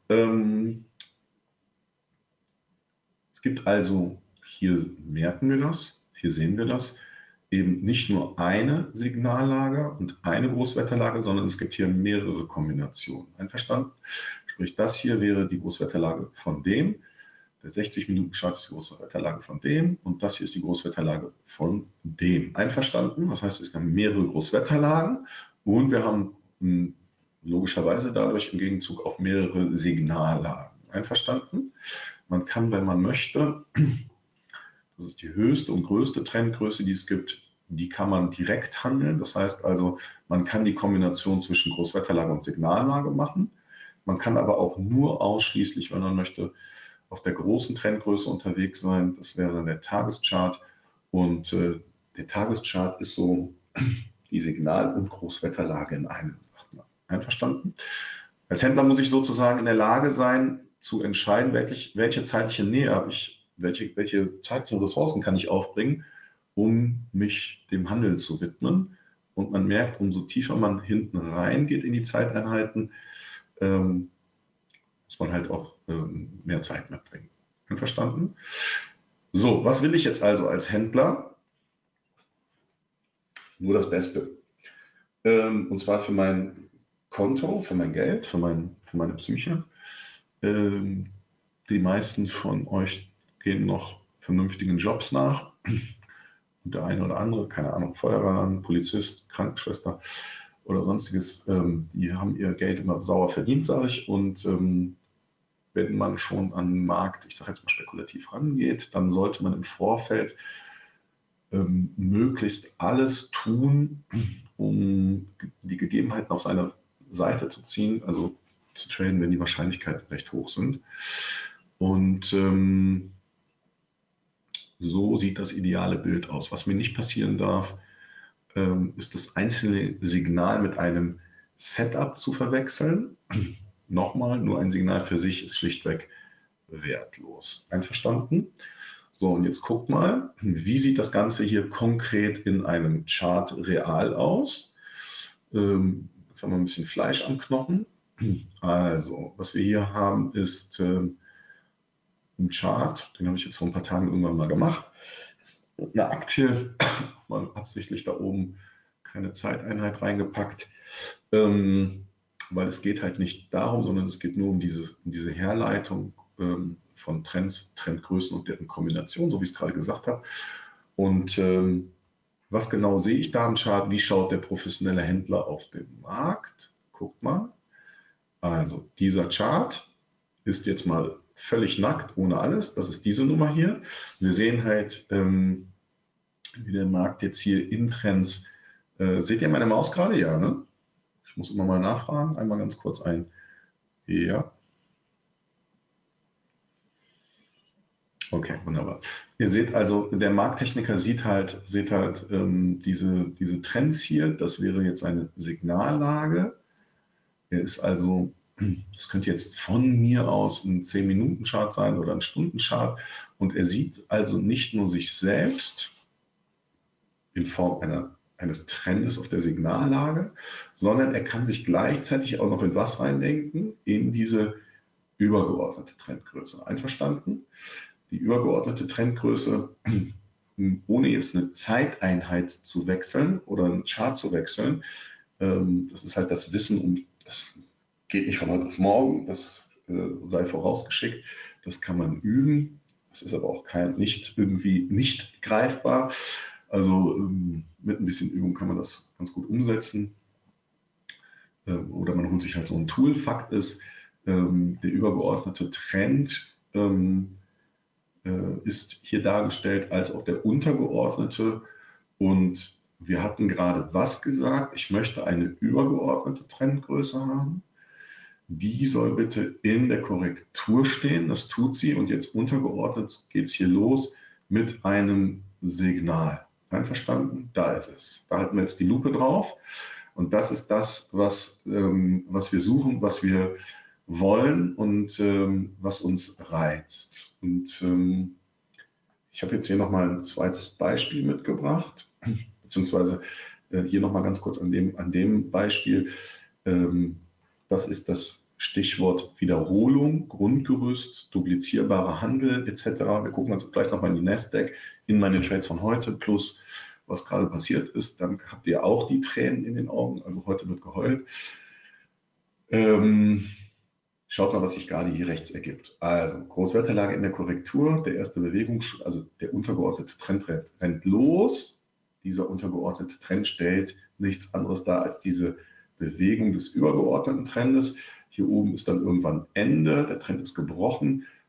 Es gibt also, hier merken wir das, hier sehen wir das, eben nicht nur eine Signallage und eine Großwetterlage, sondern es gibt hier mehrere Kombinationen. Einverstanden? Sprich, das hier wäre die Großwetterlage von dem. Der 60-Minuten-Chart ist die Großwetterlage von dem und das hier ist die Großwetterlage von dem. Einverstanden? Das heißt, es haben mehrere Großwetterlagen und wir haben logischerweise dadurch im Gegenzug auch mehrere Signallagen. Einverstanden? Man kann, wenn man möchte, das ist die höchste und größte Trendgröße, die es gibt, Die kann man direkt handeln. Das heißt also, man kann die Kombination zwischen Großwetterlage und Signallage machen. Man kann aber auch nur ausschließlich, wenn man möchte, auf der großen Trendgröße unterwegs sein. Das wäre dann der Tageschart. Und der Tageschart ist so die Signal- und Großwetterlage in einem. Einverstanden? Als Händler muss ich sozusagen in der Lage sein, zu entscheiden, welche zeitliche Nähe habe ich, welche zeitlichen Ressourcen kann ich aufbringen, um mich dem Handel zu widmen. Und man merkt, umso tiefer man hinten reingeht in die Zeiteinheiten, muss man halt auch mehr Zeit mitbringen. Einverstanden? So, was will ich jetzt also als Händler? Nur das Beste. Und zwar für mein Konto, für mein Geld, für meine Psyche. Die meisten von euch gehen noch vernünftigen Jobs nach. Und der eine oder andere, keine Ahnung, Feuerwehrmann, Polizist, Krankenschwester oder sonstiges, die haben ihr Geld immer sauer verdient, sage ich. Und wenn man schon an den Markt, ich sage jetzt mal spekulativ rangeht, dann sollte man im Vorfeld möglichst alles tun, um die Gegebenheiten auf seine Seite zu ziehen, also zu traden, wenn die Wahrscheinlichkeiten recht hoch sind. Und so sieht das ideale Bild aus. Was mir nicht passieren darf, ist das einzelne Signal mit einem Setup zu verwechseln. Nochmal, nur ein Signal für sich ist schlichtweg wertlos. Einverstanden? So, und jetzt guckt mal, wie sieht das Ganze hier konkret in einem Chart real aus? Jetzt haben wir ein bisschen Fleisch am Knochen. Also, was wir hier haben, ist ein Chart, den habe ich jetzt vor ein paar Tagen irgendwann mal gemacht. Eine Aktie, mal absichtlich da oben keine Zeiteinheit reingepackt, weil es geht halt nicht darum, sondern es geht nur um diese Herleitung von Trends, Trendgrößen und deren Kombination, so wie ich es gerade gesagt habe. Und was genau sehe ich da im Chart? Wie schaut der professionelle Händler auf den Markt? Guckt mal. Also dieser Chart ist jetzt mal völlig nackt, ohne alles. Das ist diese Nummer hier. Wir sehen halt, wie der Markt jetzt hier in Trends. Seht ihr meine Maus gerade? Ja, ne? Ich muss immer mal nachfragen. Einmal ganz kurz ein. Ja. Okay, wunderbar. Ihr seht also, der Markttechniker sieht halt diese Trends hier. Das wäre jetzt eine Signallage. Er ist also, das könnte jetzt von mir aus ein 10-Minuten-Chart sein oder ein Stunden-Chart. Und er sieht also nicht nur sich selbst in Form eines Trendes auf der Signallage, sondern er kann sich gleichzeitig auch noch in was reindenken? In diese übergeordnete Trendgröße. Einverstanden? Die übergeordnete Trendgröße, ohne jetzt eine Zeiteinheit zu wechseln oder einen Chart zu wechseln, das ist halt das Wissen, und das geht nicht von heute auf morgen, das sei vorausgeschickt, das kann man üben, das ist aber auch nicht greifbar. Also mit ein bisschen Übung kann man das ganz gut umsetzen. Oder man holt sich halt so ein Tool. Fakt ist, der übergeordnete Trend ist hier dargestellt als auch der untergeordnete. Und wir hatten gerade was gesagt? Ich möchte eine übergeordnete Trendgröße haben. Die soll bitte in der Korrektur stehen. Das tut sie. Und jetzt untergeordnet geht es hier los mit einem Signal. Einverstanden? Da ist es. Da halten wir jetzt die Lupe drauf. Und das ist das, was wir suchen, was wir wollen und was uns reizt. Und ich habe jetzt hier nochmal ein zweites Beispiel mitgebracht, beziehungsweise hier nochmal ganz kurz an dem Beispiel. Das ist das Stichwort Wiederholung, Grundgerüst, duplizierbarer Handel etc. Wir gucken uns gleich nochmal in die Nasdaq, in meine Trades von heute plus was gerade passiert ist. Dann habt ihr auch die Tränen in den Augen, also heute wird geheult. Schaut mal, was sich gerade hier rechts ergibt. Also Großwetterlage in der Korrektur, der erste also der untergeordnete Trend rennt los. Dieser untergeordnete Trend stellt nichts anderes dar als diese Bewegung des übergeordneten Trendes. Hier oben ist dann irgendwann Ende, der Trend ist gebrochen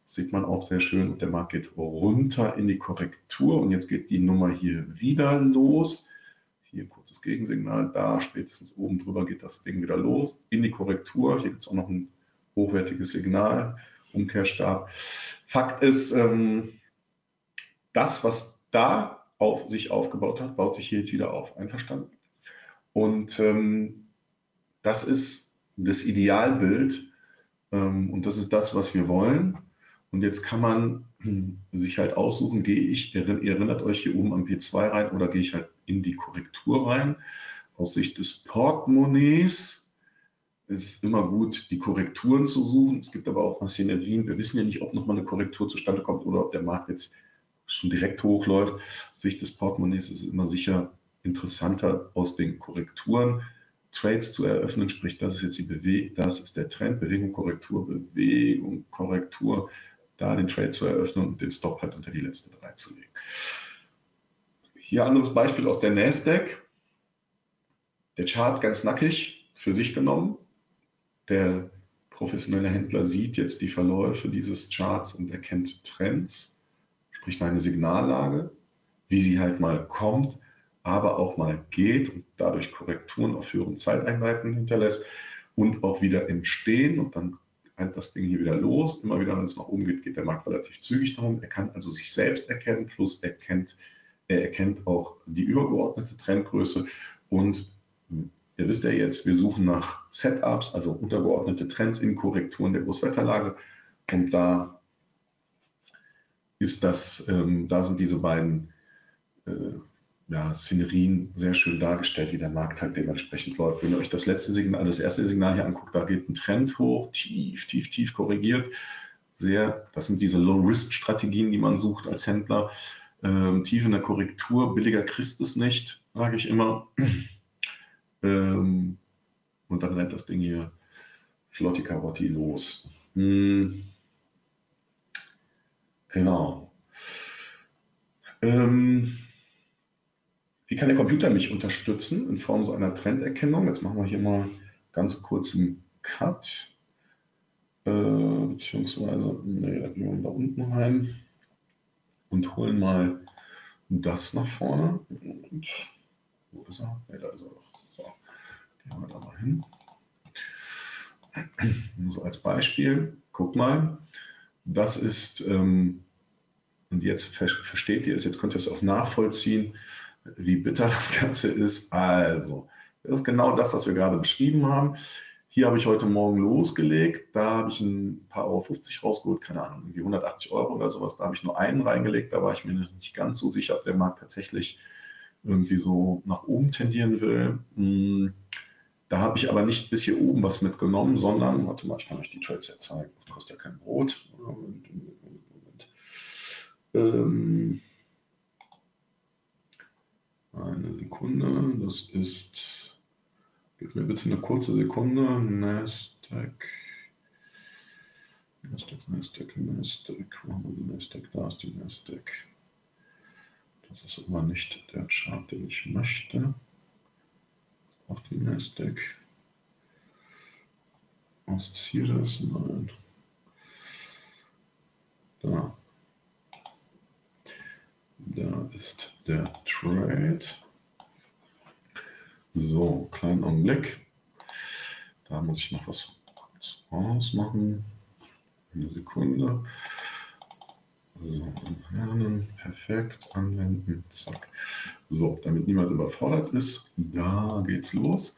Das sieht man auch sehr schön. Und der Markt geht runter in die Korrektur. Und jetzt geht die Nummer hier wieder los. Hier ein kurzes Gegensignal. Da spätestens oben drüber geht das Ding wieder los. In die Korrektur. Hier gibt es auch noch ein hochwertiges Signal. Umkehrstab. Fakt ist, das, was da sich aufgebaut hat, baut sich hier jetzt wieder auf. Einverstanden? Und das ist das Idealbild und das ist das, was wir wollen. Und jetzt kann man sich halt aussuchen, ihr erinnert euch hier oben am P2 rein oder gehe ich halt in die Korrektur rein. Aus Sicht des Portemonnaies ist es immer gut, die Korrekturen zu suchen. Es gibt aber auch Maschinerien. Wir wissen ja nicht, ob nochmal eine Korrektur zustande kommt oder ob der Markt jetzt schon direkt hochläuft. Aus Sicht des Portemonnaies ist es immer sicher interessanter, aus den Korrekturen Trades zu eröffnen, sprich, das ist jetzt das ist der Trend, Bewegung, Korrektur, Bewegung, Korrektur, da den Trade zu eröffnen und den Stop halt unter die letzte 3 zu legen. Hier ein anderes Beispiel aus der Nasdaq. Der Chart ganz nackig für sich genommen. Der professionelle Händler sieht jetzt die Verläufe dieses Charts und erkennt Trends, sprich seine Signallage, wie sie halt mal kommt, aber auch mal geht und dadurch Korrekturen auf höheren Zeiteinheiten hinterlässt und auch wieder entstehen und dann rennt das Ding hier wieder los. Immer wieder, wenn es nach oben geht, geht der Markt relativ zügig nach oben. Er kann also sich selbst erkennen, plus er erkennt auch die übergeordnete Trendgröße und ihr wisst ja jetzt, wir suchen nach Setups, also untergeordnete Trends in Korrekturen der Großwetterlage und da sind diese beiden Szenerien sehr schön dargestellt, wie der Markt halt dementsprechend läuft. Wenn ihr euch das erste Signal hier anguckt, da geht ein Trend hoch, tief korrigiert. Das sind diese Low-Risk-Strategien, die man sucht als Händler. Tief in der Korrektur, billiger kriegst es nicht, sage ich immer. Und dann rennt das Ding hier flotti Karotti los. Genau. Wie kann der Computer mich unterstützen in Form so einer Trenderkennung? Jetzt machen wir hier mal ganz kurz einen Cut. Beziehungsweise, da gehen wir da unten rein und holen mal das nach vorne. Und wo ist er? Ne, da ist er doch. So, gehen wir da mal hin. So als Beispiel, guck mal, das ist, und jetzt versteht ihr es, jetzt könnt ihr es auch nachvollziehen, wie bitter das Ganze ist. Also, das ist genau das, was wir gerade beschrieben haben. Hier habe ich heute Morgen losgelegt, da habe ich ein paar Euro 50 rausgeholt, keine Ahnung, irgendwie 180 Euro oder sowas. Da habe ich nur einen reingelegt, da war ich mir nicht ganz so sicher, ob der Markt tatsächlich irgendwie so nach oben tendieren will. Da habe ich aber nicht bis hier oben was mitgenommen, sondern, warte mal, ich kann euch die Trades ja zeigen, das kostet ja kein Brot. Moment. Eine Sekunde, das ist, gib mir bitte eine kurze Sekunde, Nasdaq, wo haben wir die Nasdaq, da ist die Nasdaq. Das ist immer nicht der Chart, den ich möchte. Auf die Nasdaq. Was ist hier das? Nein. Da. Da ist der Trade. So, kleinen Augenblick. Da muss ich noch was ausmachen. Eine Sekunde. So, entfernen. Perfekt. Anwenden. Zack. So, damit niemand überfordert ist, da geht's los.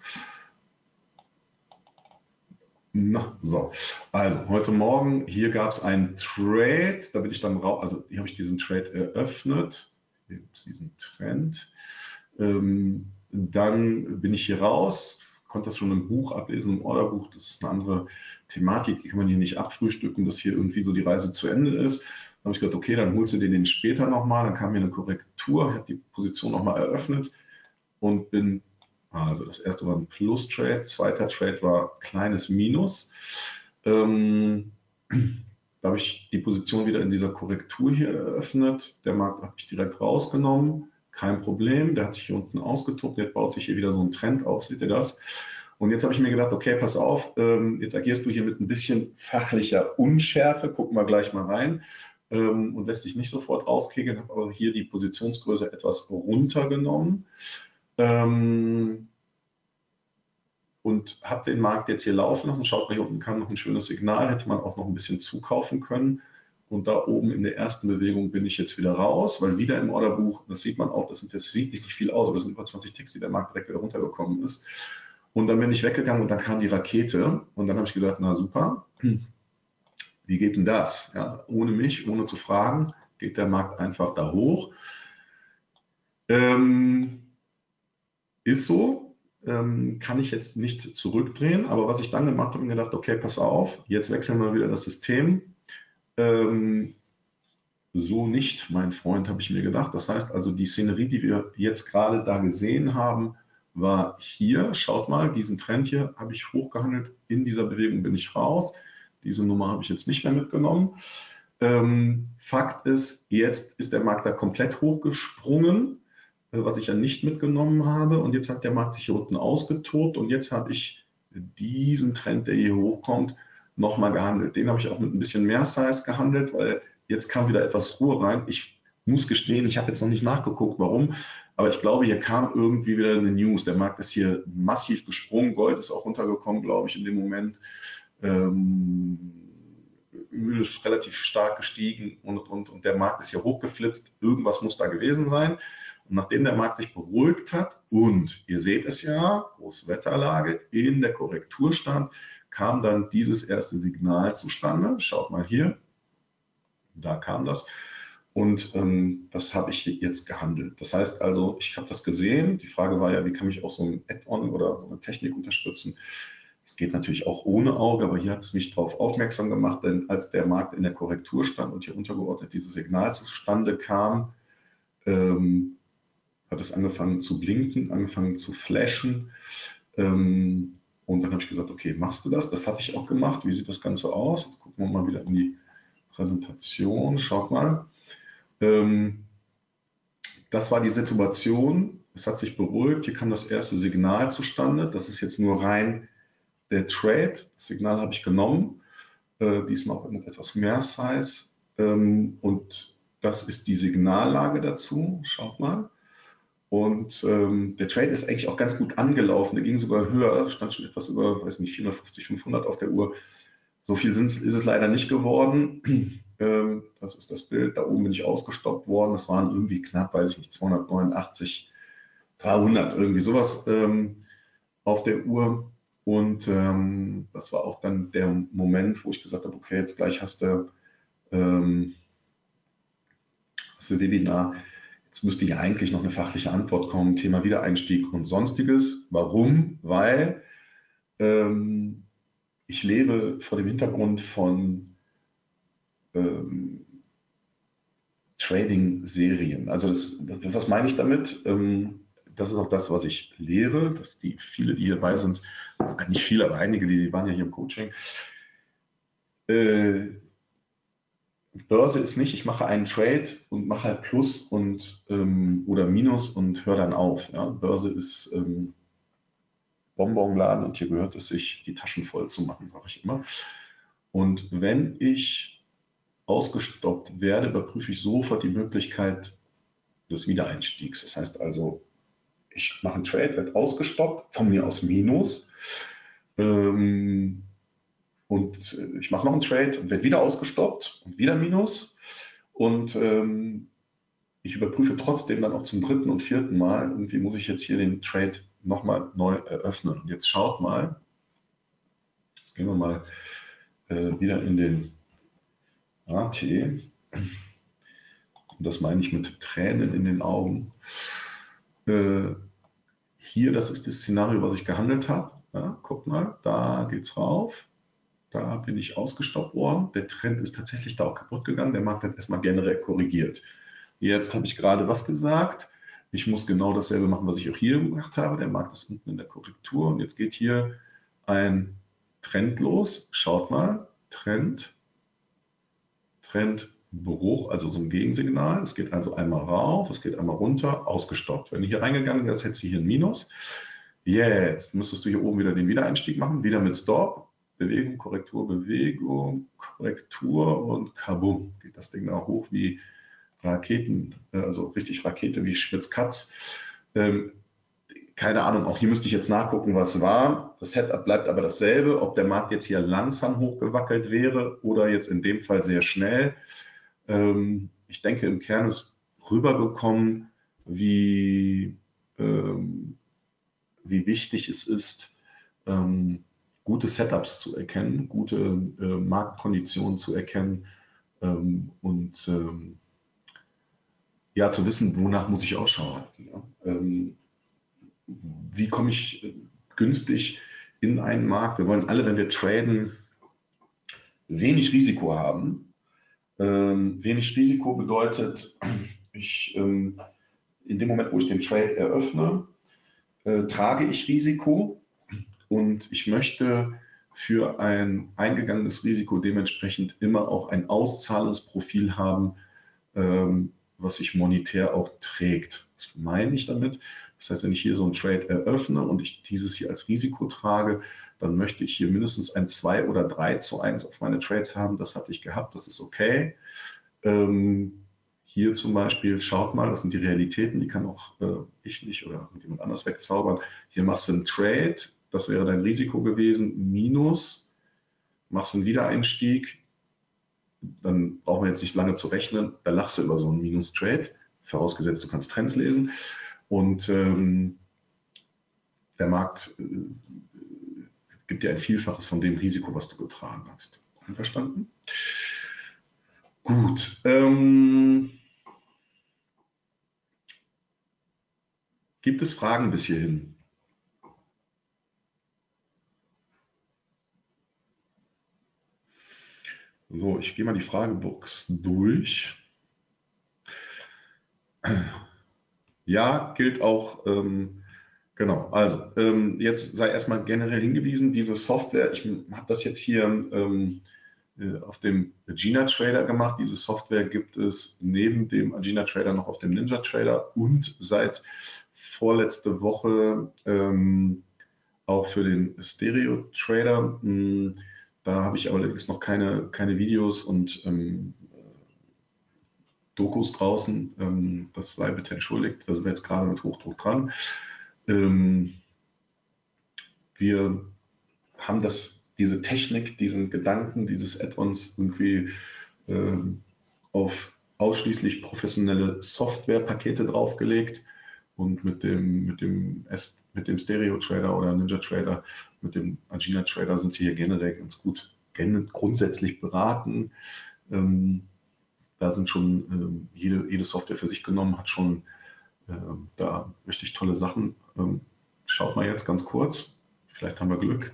Na, so, also heute Morgen, hier gab es einen Trade, da bin ich dann raus, also hier habe ich diesen Trade eröffnet, hier gibt es diesen Trend, dann bin ich hier raus, konnte das schon im Buch ablesen, im Orderbuch, das ist eine andere Thematik, die kann man hier nicht abfrühstücken, dass hier irgendwie so die Reise zu Ende ist. Dann habe ich gedacht, okay, dann holst du dir den später nochmal, dann kam hier eine Korrektur, ich habe die Position nochmal eröffnet und bin, also das erste war ein Plus-Trade, zweiter Trade war kleines Minus. Da habe ich die Position wieder in dieser Korrektur hier eröffnet. Der Markt habe ich direkt rausgenommen, kein Problem. Der hat sich hier unten ausgetobt, jetzt baut sich hier wieder so ein Trend auf, seht ihr das? Und jetzt habe ich mir gedacht, okay, pass auf, jetzt agierst du hier mit ein bisschen fachlicher Unschärfe, gucken wir gleich mal rein, und lässt dich nicht sofort rauskegeln, habe aber hier die Positionsgröße etwas runtergenommen und habe den Markt jetzt hier laufen lassen. Schaut mal, hier unten kam noch ein schönes Signal, hätte man auch noch ein bisschen zukaufen können. Und da oben in der ersten Bewegung bin ich jetzt wieder raus, weil wieder im Orderbuch, das sieht man auch, das sieht nicht viel aus, aber das sind über 20 Ticks, die der Markt direkt wieder runtergekommen ist. Und dann bin ich weggegangen und dann kam die Rakete und dann habe ich gedacht, na super, wie geht denn das? Ja, ohne mich, ohne zu fragen, geht der Markt einfach da hoch. Ist so, kann ich jetzt nicht zurückdrehen, aber was ich dann gemacht habe, habe ich gedacht, okay, pass auf, jetzt wechseln wir wieder das System. So nicht, mein Freund, habe ich mir gedacht. Das heißt also, die Szenerie, die wir jetzt gerade da gesehen haben, war hier. Schaut mal, diesen Trend hier habe ich hochgehandelt. In dieser Bewegung bin ich raus. Diese Nummer habe ich jetzt nicht mehr mitgenommen. Fakt ist, jetzt ist der Markt da komplett hochgesprungen, was ich ja nicht mitgenommen habe. Und jetzt hat der Markt sich hier unten ausgetobt. Und jetzt habe ich diesen Trend, der hier hochkommt, nochmal gehandelt. Den habe ich auch mit ein bisschen mehr Size gehandelt, weil jetzt kam wieder etwas Ruhe rein. Ich muss gestehen, ich habe jetzt noch nicht nachgeguckt, warum, aber ich glaube, hier kam irgendwie wieder eine News. Der Markt ist hier massiv gesprungen, Gold ist auch runtergekommen, glaube ich, in dem Moment. Öl ist relativ stark gestiegen und der Markt ist hier hochgeflitzt. Irgendwas muss da gewesen sein. Und nachdem der Markt sich beruhigt hat und ihr seht es ja, Großwetterlage in der Korrektur stand, kam dann dieses erste Signal zustande. Schaut mal hier, da kam das. Und das habe ich jetzt gehandelt. Das heißt also, ich habe das gesehen. Die Frage war ja, wie kann ich auch so ein Add-on oder so eine Technik unterstützen? Das geht natürlich auch ohne Auge, aber hier hat es mich darauf aufmerksam gemacht, denn als der Markt in der Korrektur stand und hier untergeordnet dieses Signal zustande kam, hat es angefangen zu blinken, angefangen zu flashen. Und dann habe ich gesagt, okay, machst du das? Das habe ich auch gemacht. Wie sieht das Ganze aus? Jetzt gucken wir mal wieder in die Präsentation. Schaut mal. Das war die Situation. Es hat sich beruhigt. Hier kam das erste Signal zustande. Das ist jetzt nur rein der Trade. Das Signal habe ich genommen. Diesmal auch mit etwas mehr Size. Und das ist die Signallage dazu. Schaut mal. Und der Trade ist eigentlich auch ganz gut angelaufen. Der ging sogar höher, stand schon etwas über, weiß nicht, 450, 500 auf der Uhr. So viel ist es leider nicht geworden. Das ist das Bild. Da oben bin ich ausgestoppt worden. Das waren irgendwie knapp, weiß ich nicht, 289, 300, irgendwie sowas auf der Uhr. Und das war auch dann der Moment, wo ich gesagt habe, okay, jetzt gleich hast du Webinar. Jetzt müsste ja eigentlich noch eine fachliche Antwort kommen, Thema Wiedereinstieg und Sonstiges. Warum? Weil ich lebe vor dem Hintergrund von Trading-Serien. Also was meine ich damit? Das ist auch das, was ich lehre, dass viele, die hierbei sind, nicht viele, aber einige, die waren ja hier im Coaching, Börse ist nicht, ich mache einen Trade und mache halt Plus und oder Minus und höre dann auf. Ja? Börse ist Bonbonladen und hier gehört es sich, die Taschen voll zu machen, sage ich immer. Und wenn ich ausgestoppt werde, überprüfe ich sofort die Möglichkeit des Wiedereinstiegs. Das heißt also, ich mache einen Trade, werde ausgestoppt, von mir aus Minus. Und ich mache noch einen Trade und werde wieder ausgestoppt und wieder Minus. Und ich überprüfe trotzdem dann auch zum dritten und vierten Mal, irgendwie muss ich jetzt hier den Trade nochmal neu eröffnen. Und jetzt schaut mal, jetzt gehen wir mal wieder in den AT. Und das meine ich mit Tränen in den Augen. Hier, das ist das Szenario, was ich gehandelt habe. Ja, guck mal, da geht es rauf. Da bin ich ausgestoppt worden. Der Trend ist tatsächlich da auch kaputt gegangen. Der Markt hat erstmal generell korrigiert. Jetzt habe ich gerade was gesagt. Ich muss genau dasselbe machen, was ich auch hier gemacht habe. Der Markt ist unten in der Korrektur und jetzt geht hier ein Trend los. Schaut mal, Trendbruch, also so ein Gegensignal. Es geht also einmal rauf, es geht einmal runter, ausgestoppt. Wenn ich hier reingegangen wäre, hätte ich hier ein Minus. Jetzt müsstest du hier oben wieder den Wiedereinstieg machen, wieder mit Stop, Bewegung, Korrektur und kabum, geht das Ding da hoch wie Raketen, also richtig Rakete wie Schmitz-Katz. Keine Ahnung, auch hier müsste ich jetzt nachgucken, was war. Das Setup bleibt aber dasselbe, ob der Markt jetzt hier langsam hochgewackelt wäre oder jetzt in dem Fall sehr schnell. Ich denke, im Kern ist rübergekommen, wie wichtig es ist, gute Setups zu erkennen, gute Marktkonditionen zu erkennen und ja, zu wissen, wonach muss ich Ausschau halten. Ja? Wie komme ich günstig in einen Markt? Wir wollen alle, wenn wir traden, wenig Risiko haben. Wenig Risiko bedeutet, in dem Moment, wo ich den Trade eröffne, trage ich Risiko und ich möchte für ein eingegangenes Risiko dementsprechend immer auch ein Auszahlungsprofil haben, was sich monetär auch trägt. Was meine ich damit? Das heißt, wenn ich hier so einen Trade eröffne und ich dieses hier als Risiko trage, dann möchte ich hier mindestens ein 2 oder 3:1 auf meine Trades haben. Das hatte ich gehabt, das ist okay. Hier zum Beispiel, schaut mal, das sind die Realitäten, die kann auch ich nicht oder jemand anders wegzaubern. Hier machst du einen Trade, das wäre dein Risiko gewesen, minus, machst einen Wiedereinstieg, dann brauchen wir jetzt nicht lange zu rechnen, da lachst du über so einen Minus-Trade, vorausgesetzt du kannst Trends lesen und der Markt gibt dir ein Vielfaches von dem Risiko, was du getragen hast. Einverstanden? Gut. Gibt es Fragen bis hierhin? So, ich gehe mal die Fragebox durch. Ja, gilt auch, genau, also jetzt sei erstmal generell hingewiesen, diese Software, ich habe das jetzt hier auf dem Agena Trader gemacht. Diese Software gibt es neben dem Agena Trader noch auf dem Ninja Trader und seit vorletzte Woche auch für den Stereo Trader. Da habe ich allerdings noch keine Videos und Dokus draußen. Das sei bitte entschuldigt. Da sind wir jetzt gerade mit Hochdruck dran. Wir haben diese Technik, diesen Gedanken, dieses Add-ons irgendwie auf ausschließlich professionelle Softwarepakete draufgelegt und mit dem Stereo Trader oder Ninja Trader, mit dem Agena Trader sind sie hier generell ganz gut grundsätzlich beraten. Da sind schon jede Software für sich genommen, hat schon da richtig tolle Sachen. Schaut mal jetzt ganz kurz, vielleicht haben wir Glück.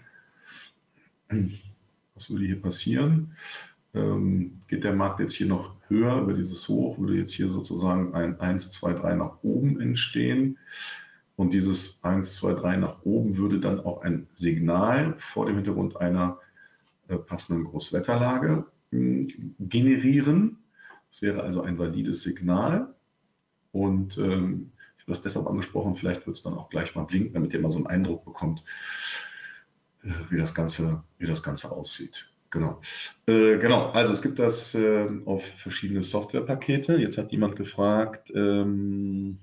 Was würde hier passieren? Geht der Markt jetzt hier noch höher über dieses Hoch, würde jetzt hier sozusagen ein 1, 2, 3 nach oben entstehen. Und dieses 1, 2, 3 nach oben würde dann auch ein Signal vor dem Hintergrund einer passenden Großwetterlage generieren. Das wäre also ein valides Signal. Und ich habe das deshalb angesprochen, vielleicht wird es dann auch gleich mal blinken, damit ihr mal so einen Eindruck bekommt, wie das Ganze aussieht. Genau. Also es gibt das auf verschiedene Softwarepakete. Jetzt hat jemand gefragt, hallo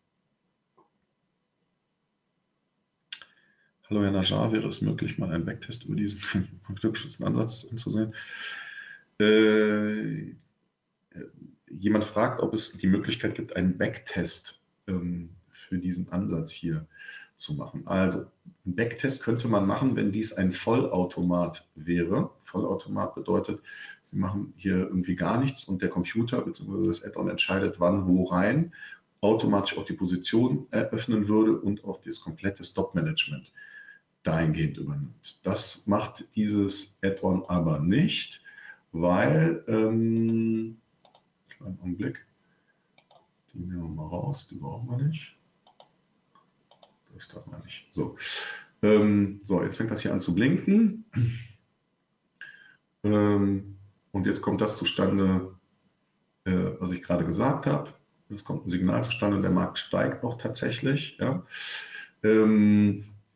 Herr Najar, wäre es möglich, mal einen Backtest über diesen Konfliktschutzansatz anzusehen? Jemand fragt, ob es die Möglichkeit gibt, einen Backtest für diesen Ansatz hier zu machen. Also einen Backtest könnte man machen, wenn dies ein Vollautomat wäre. Vollautomat bedeutet, Sie machen hier irgendwie gar nichts und der Computer bzw. das Add-on entscheidet, wann, wo rein, automatisch auch die Position eröffnen würde und auch das komplette Stop-Management dahingehend übernimmt. Das macht dieses Add-on aber nicht, weil, kleinen Augenblick, die nehmen wir mal raus, die brauchen wir nicht. Das darf man nicht. So, jetzt fängt das hier an zu blinken. Und jetzt kommt das zustande, was ich gerade gesagt habe. Es kommt ein Signal zustande, der Markt steigt auch tatsächlich. Ja.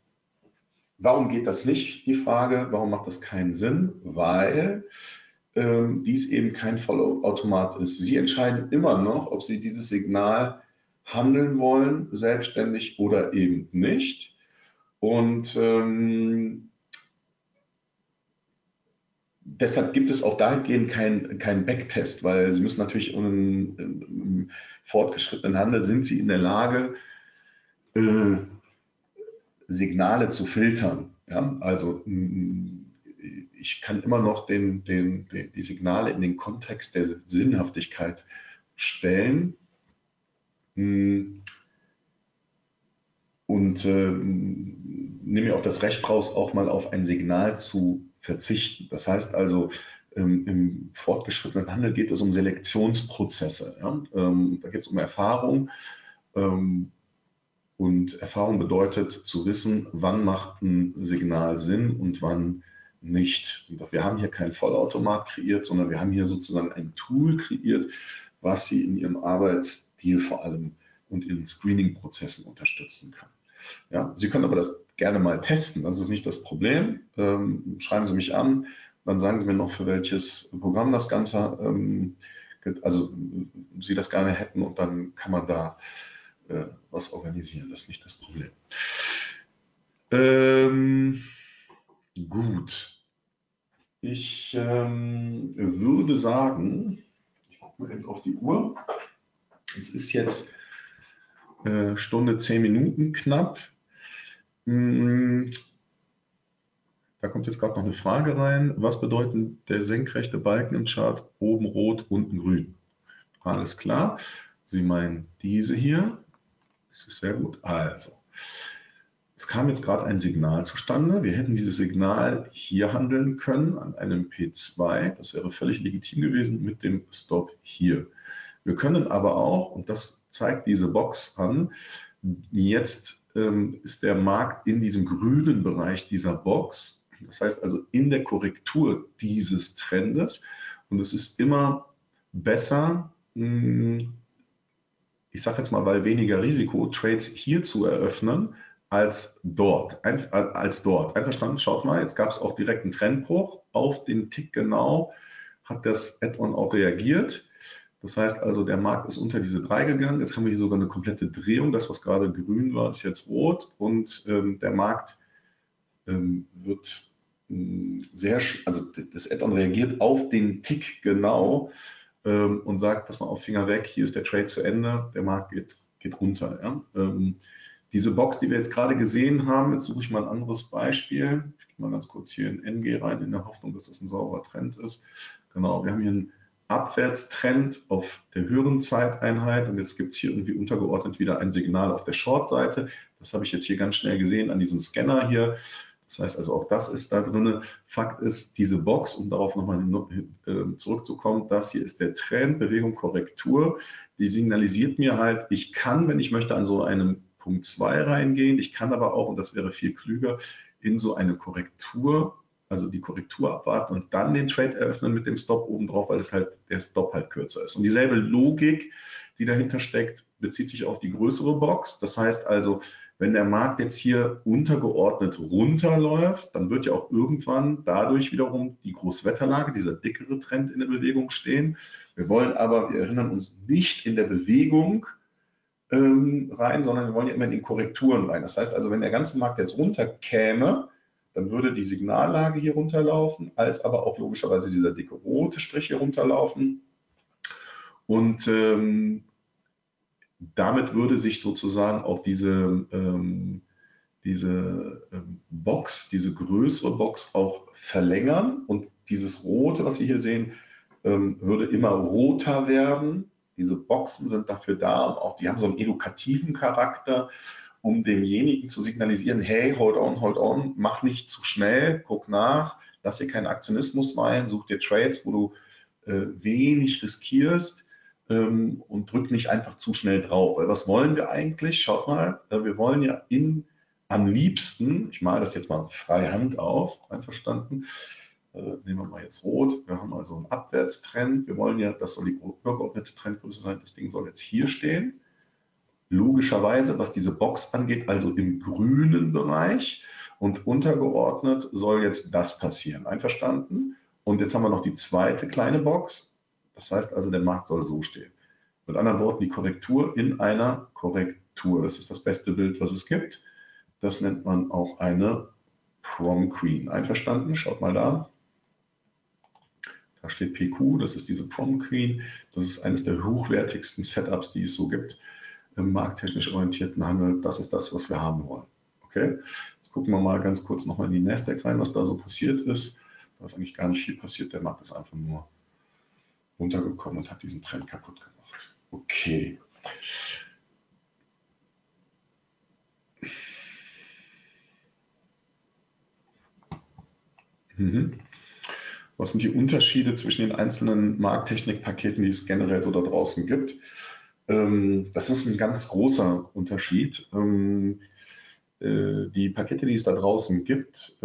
Warum geht das nicht? Die Frage, warum macht das keinen Sinn? Weil dies eben kein Vollautomat ist. Sie entscheiden immer noch, ob Sie dieses Signal handeln wollen, selbstständig oder eben nicht. Und deshalb gibt es auch dahingehend keinen Backtest, weil Sie müssen natürlich im fortgeschrittenen Handel sind Sie in der Lage, Signale zu filtern. Ja? Also ich kann immer noch die Signale in den Kontext der Sinnhaftigkeit stellen und nehme mir auch das Recht raus, auch mal auf ein Signal zu verzichten. Das heißt also, im fortgeschrittenen Handel geht es um Selektionsprozesse. Ja? Da geht es um Erfahrung. Und Erfahrung bedeutet zu wissen, wann macht ein Signal Sinn und wann nicht. Und wir haben hier keinen Vollautomat kreiert, sondern wir haben hier sozusagen ein Tool kreiert, was Sie in Ihrem Arbeitsstil vor allem und in Screening-Prozessen unterstützen kann. Ja, Sie können aber das gerne mal testen, das ist nicht das Problem. Schreiben Sie mich an, dann sagen Sie mir noch, für welches Programm das Ganze, also Sie das gerne hätten, und dann kann man da was organisieren, das ist nicht das Problem. Gut. Ich würde sagen, ich gucke mal eben auf die Uhr. Es ist jetzt Stunde 10 Minuten knapp. Da kommt jetzt gerade noch eine Frage rein. Was bedeutet der senkrechte Balken im Chart? Oben rot, unten grün. Alles klar. Sie meinen diese hier. Das ist sehr gut. Also, es kam jetzt gerade ein Signal zustande. Wir hätten dieses Signal hier handeln können an einem P2. Das wäre völlig legitim gewesen mit dem Stop hier. Wir können aber auch, und das zeigt diese Box an, jetzt ist der Markt in diesem grünen Bereich dieser Box. Das heißt also in der Korrektur dieses Trendes. Und es ist immer besser, ich sage jetzt mal, weil weniger Risiko, Trades hier zu eröffnen, als dort. Einverstanden? Schaut mal, jetzt gab es auch direkt einen Trendbruch. Auf den Tick genau hat das Add-on auch reagiert. Das heißt also, der Markt ist unter diese 3 gegangen. Jetzt haben wir hier sogar eine komplette Drehung. Das, was gerade grün war, ist jetzt rot. Und der Markt wird also das Add-on reagiert auf den Tick genau und sagt, pass mal auf, Finger weg, hier ist der Trade zu Ende, der Markt geht runter. Ja? Diese Box, die wir jetzt gerade gesehen haben, jetzt suche ich mal ein anderes Beispiel. Ich gehe mal ganz kurz hier in NG rein, in der Hoffnung, dass das ein sauberer Trend ist. Genau, wir haben hier einen Abwärtstrend auf der höheren Zeiteinheit und jetzt gibt es hier irgendwie untergeordnet wieder ein Signal auf der Short-Seite. Das habe ich jetzt hier ganz schnell gesehen an diesem Scanner hier. Das heißt also, auch das ist da drin. Fakt ist, diese Box, um darauf nochmal zurückzukommen, das hier ist der Trend, Bewegung, Korrektur. Die signalisiert mir halt, ich kann, wenn ich möchte, an so einem Punkt 2 reingehen. Ich kann aber auch, und das wäre viel klüger, in so eine Korrektur, also die Korrektur abwarten und dann den Trade eröffnen mit dem Stop oben drauf, weil es halt der Stop halt kürzer ist. Und dieselbe Logik, die dahinter steckt, bezieht sich auf die größere Box. Das heißt also, wenn der Markt jetzt hier untergeordnet runterläuft, dann wird ja auch irgendwann dadurch wiederum die Großwetterlage, dieser dickere Trend in der Bewegung stehen. Wir wollen aber, wir erinnern uns, nicht in der Bewegung rein, sondern wir wollen ja immer in den Korrekturen rein. Das heißt also, wenn der ganze Markt jetzt runterkäme, dann würde die Signallage hier runterlaufen, als aber auch logischerweise dieser dicke rote Strich hier runterlaufen. Und damit würde sich sozusagen auch diese Box, diese größere Box auch verlängern. Und dieses Rote, was Sie hier sehen, würde immer roter werden. Diese Boxen sind dafür da, und auch die haben so einen edukativen Charakter, um demjenigen zu signalisieren, hey, hold on, mach nicht zu schnell, guck nach, lass dir keinen Aktionismus rein, such dir Trades, wo du wenig riskierst und drück nicht einfach zu schnell drauf. Weil was wollen wir eigentlich? Schaut mal, wir wollen ja am liebsten, ich male das jetzt mal frei Hand auf, einverstanden, nehmen wir mal jetzt rot, wir haben also einen Abwärtstrend, wir wollen ja, das soll die übergeordnete Trendgröße sein, das Ding soll jetzt hier stehen. Logischerweise, was diese Box angeht, also im grünen Bereich. Und untergeordnet soll jetzt das passieren. Einverstanden? Und jetzt haben wir noch die zweite kleine Box. Das heißt also, der Markt soll so stehen. Mit anderen Worten, die Korrektur in einer Korrektur. Das ist das beste Bild, was es gibt. Das nennt man auch eine Prom Queen. Einverstanden? Schaut mal da. Da steht PQ, das ist diese Prom Queen. Das ist eines der hochwertigsten Setups, die es so gibt im markttechnisch orientierten Handel. Das ist das, was wir haben wollen. Okay? Jetzt gucken wir mal ganz kurz nochmal in die Nasdaq rein, was da so passiert ist. Da ist eigentlich gar nicht viel passiert. Der Markt ist einfach nur runtergekommen und hat diesen Trend kaputt gemacht. Okay. Was sind die Unterschiede zwischen den einzelnen Markttechnikpaketen, die es generell so da draußen gibt? Das ist ein ganz großer Unterschied. Die Pakete, die es da draußen gibt,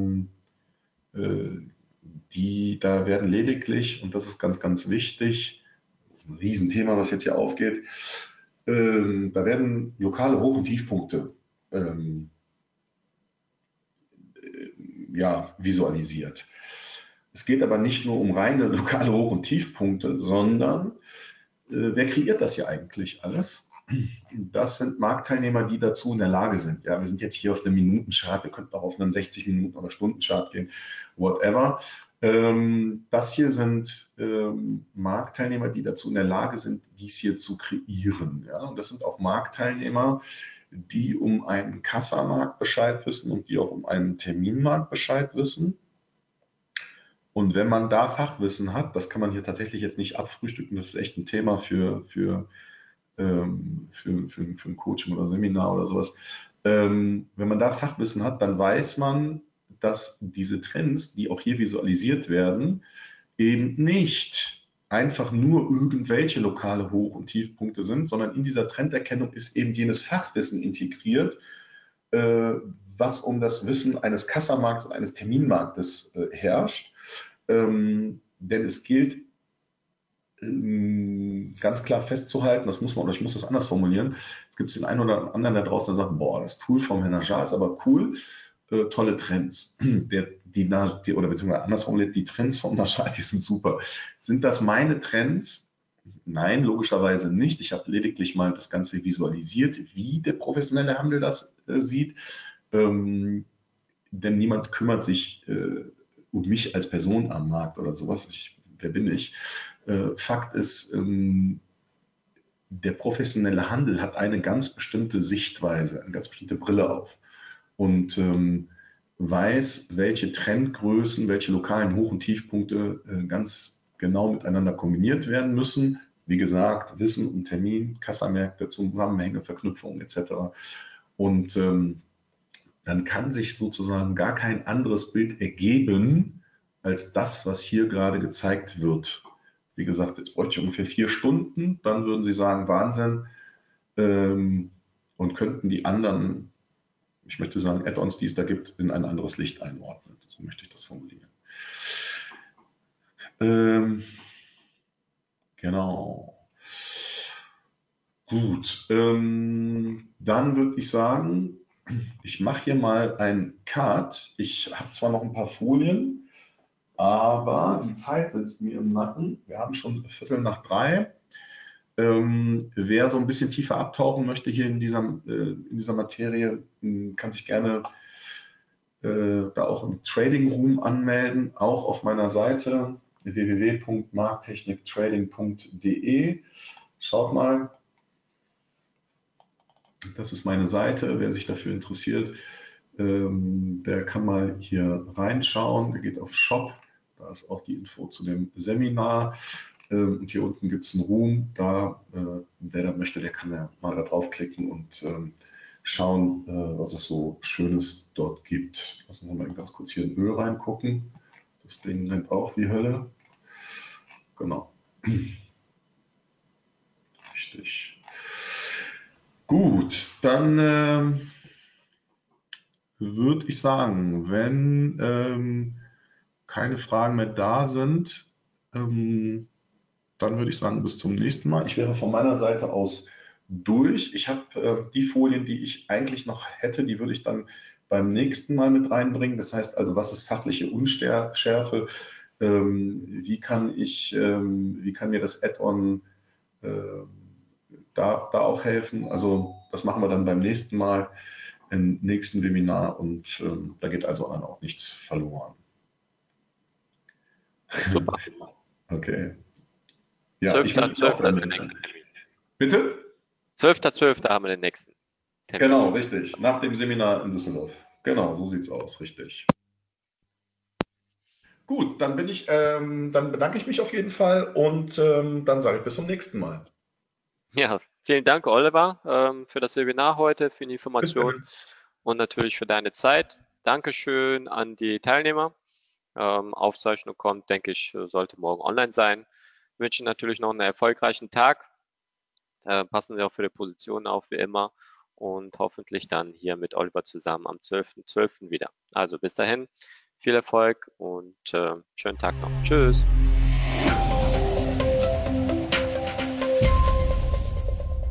da werden lediglich, und das ist ganz, ganz wichtig, ein Riesenthema, was jetzt hier aufgeht, da werden lokale Hoch- und Tiefpunkte visualisiert. Es geht aber nicht nur um reine lokale Hoch- und Tiefpunkte, sondern wer kreiert das hier eigentlich alles? Das sind Marktteilnehmer, die dazu in der Lage sind. Ja, wir sind jetzt hier auf einem Minutenchart, wir könnten auch auf einen 60 Minuten oder Stundenchart gehen, whatever. Das hier sind Marktteilnehmer, die dazu in der Lage sind, dies hier zu kreieren. Ja? Und das sind auch Marktteilnehmer, die um einen Kassamarkt Bescheid wissen und die auch um einen Terminmarkt Bescheid wissen. Und wenn man da Fachwissen hat, das kann man hier tatsächlich jetzt nicht abfrühstücken, das ist echt ein Thema für ein Coaching oder Seminar oder sowas. Wenn man da Fachwissen hat, dann weiß man, dass diese Trends, die auch hier visualisiert werden, eben nicht einfach nur irgendwelche lokale Hoch- und Tiefpunkte sind, sondern in dieser Trenderkennung ist eben jenes Fachwissen integriert, was um das Wissen eines Kassamarkts und eines Terminmarktes herrscht. Denn es gilt ganz klar festzuhalten, das muss man, oder ich muss das anders formulieren, es gibt den einen oder anderen da draußen, der sagt, boah, das Tool vom Herrn Najar ist aber cool, tolle Trends. Oder beziehungsweise anders formuliert, die Trends vom Najar, die sind super. Sind das meine Trends? Nein, logischerweise nicht. Ich habe lediglich mal das Ganze visualisiert, wie der professionelle Handel das sieht. Denn niemand kümmert sich um mich als Person am Markt oder sowas. Wer bin ich? Fakt ist, der professionelle Handel hat eine ganz bestimmte Sichtweise, eine ganz bestimmte Brille auf und weiß, welche Trendgrößen, welche lokalen Hoch- und Tiefpunkte ganz genau miteinander kombiniert werden müssen. Wie gesagt, Wissen und Termin, Kassamärkte, Zusammenhänge, Verknüpfungen etc. Und dann kann sich sozusagen gar kein anderes Bild ergeben als das, was hier gerade gezeigt wird. Wie gesagt, jetzt bräuchte ich ungefähr 4 Stunden, dann würden Sie sagen, Wahnsinn, und könnten die anderen, ich möchte sagen, Add-ons, die es da gibt, in ein anderes Licht einordnen. So möchte ich das formulieren. Genau. Gut, dann würde ich sagen, ich mache hier mal einen Cut. Ich habe zwar noch ein paar Folien, aber die Zeit sitzt mir im Nacken. Wir haben schon 2:45. Wer so ein bisschen tiefer abtauchen möchte hier in dieser Materie, kann sich gerne da auch im Trading Room anmelden, auch auf meiner Seite www.markttechniktrading.de. Schaut mal, das ist meine Seite. Wer sich dafür interessiert, der kann mal hier reinschauen. Der geht auf Shop. Da ist auch die Info zu dem Seminar. Und hier unten gibt es einen Room. Wer da möchte, der kann ja mal da draufklicken und schauen, was es so Schönes dort gibt. Lassen wir mal ganz kurz hier in Öl reingucken. Das Ding nennt auch wie Hölle. Genau. Richtig. Gut, dann würde ich sagen, wenn keine Fragen mehr da sind, dann würde ich sagen, bis zum nächsten Mal. Ich wäre von meiner Seite aus durch. Ich habe die Folien, die ich eigentlich noch hätte, die würde ich dann beim nächsten Mal mit reinbringen. Das heißt also, was ist fachliche Unschärfe? Wie kann mir das Add-on da auch helfen? Also das machen wir dann beim nächsten Mal, im nächsten Webinar, und da geht also dann auch nichts verloren. Super. Okay. Ja, 12.12. ist der nächste Termin. Bitte? 12.12. haben wir den nächsten Termin. Genau, richtig. Nach dem Seminar in Düsseldorf. Genau, so sieht es aus, richtig. Gut, dann bedanke ich mich auf jeden Fall, und dann sage ich bis zum nächsten Mal. Ja, vielen Dank, Oliver, für das Webinar heute, für die Informationen und natürlich für deine Zeit. Dankeschön an die Teilnehmer. Aufzeichnung kommt, denke ich, sollte morgen online sein. Ich wünsche natürlich noch einen erfolgreichen Tag. Passen Sie auch für die Position auf, wie immer. Und hoffentlich dann hier mit Oliver zusammen am 12.12. wieder. Also bis dahin, viel Erfolg und schönen Tag noch. Tschüss.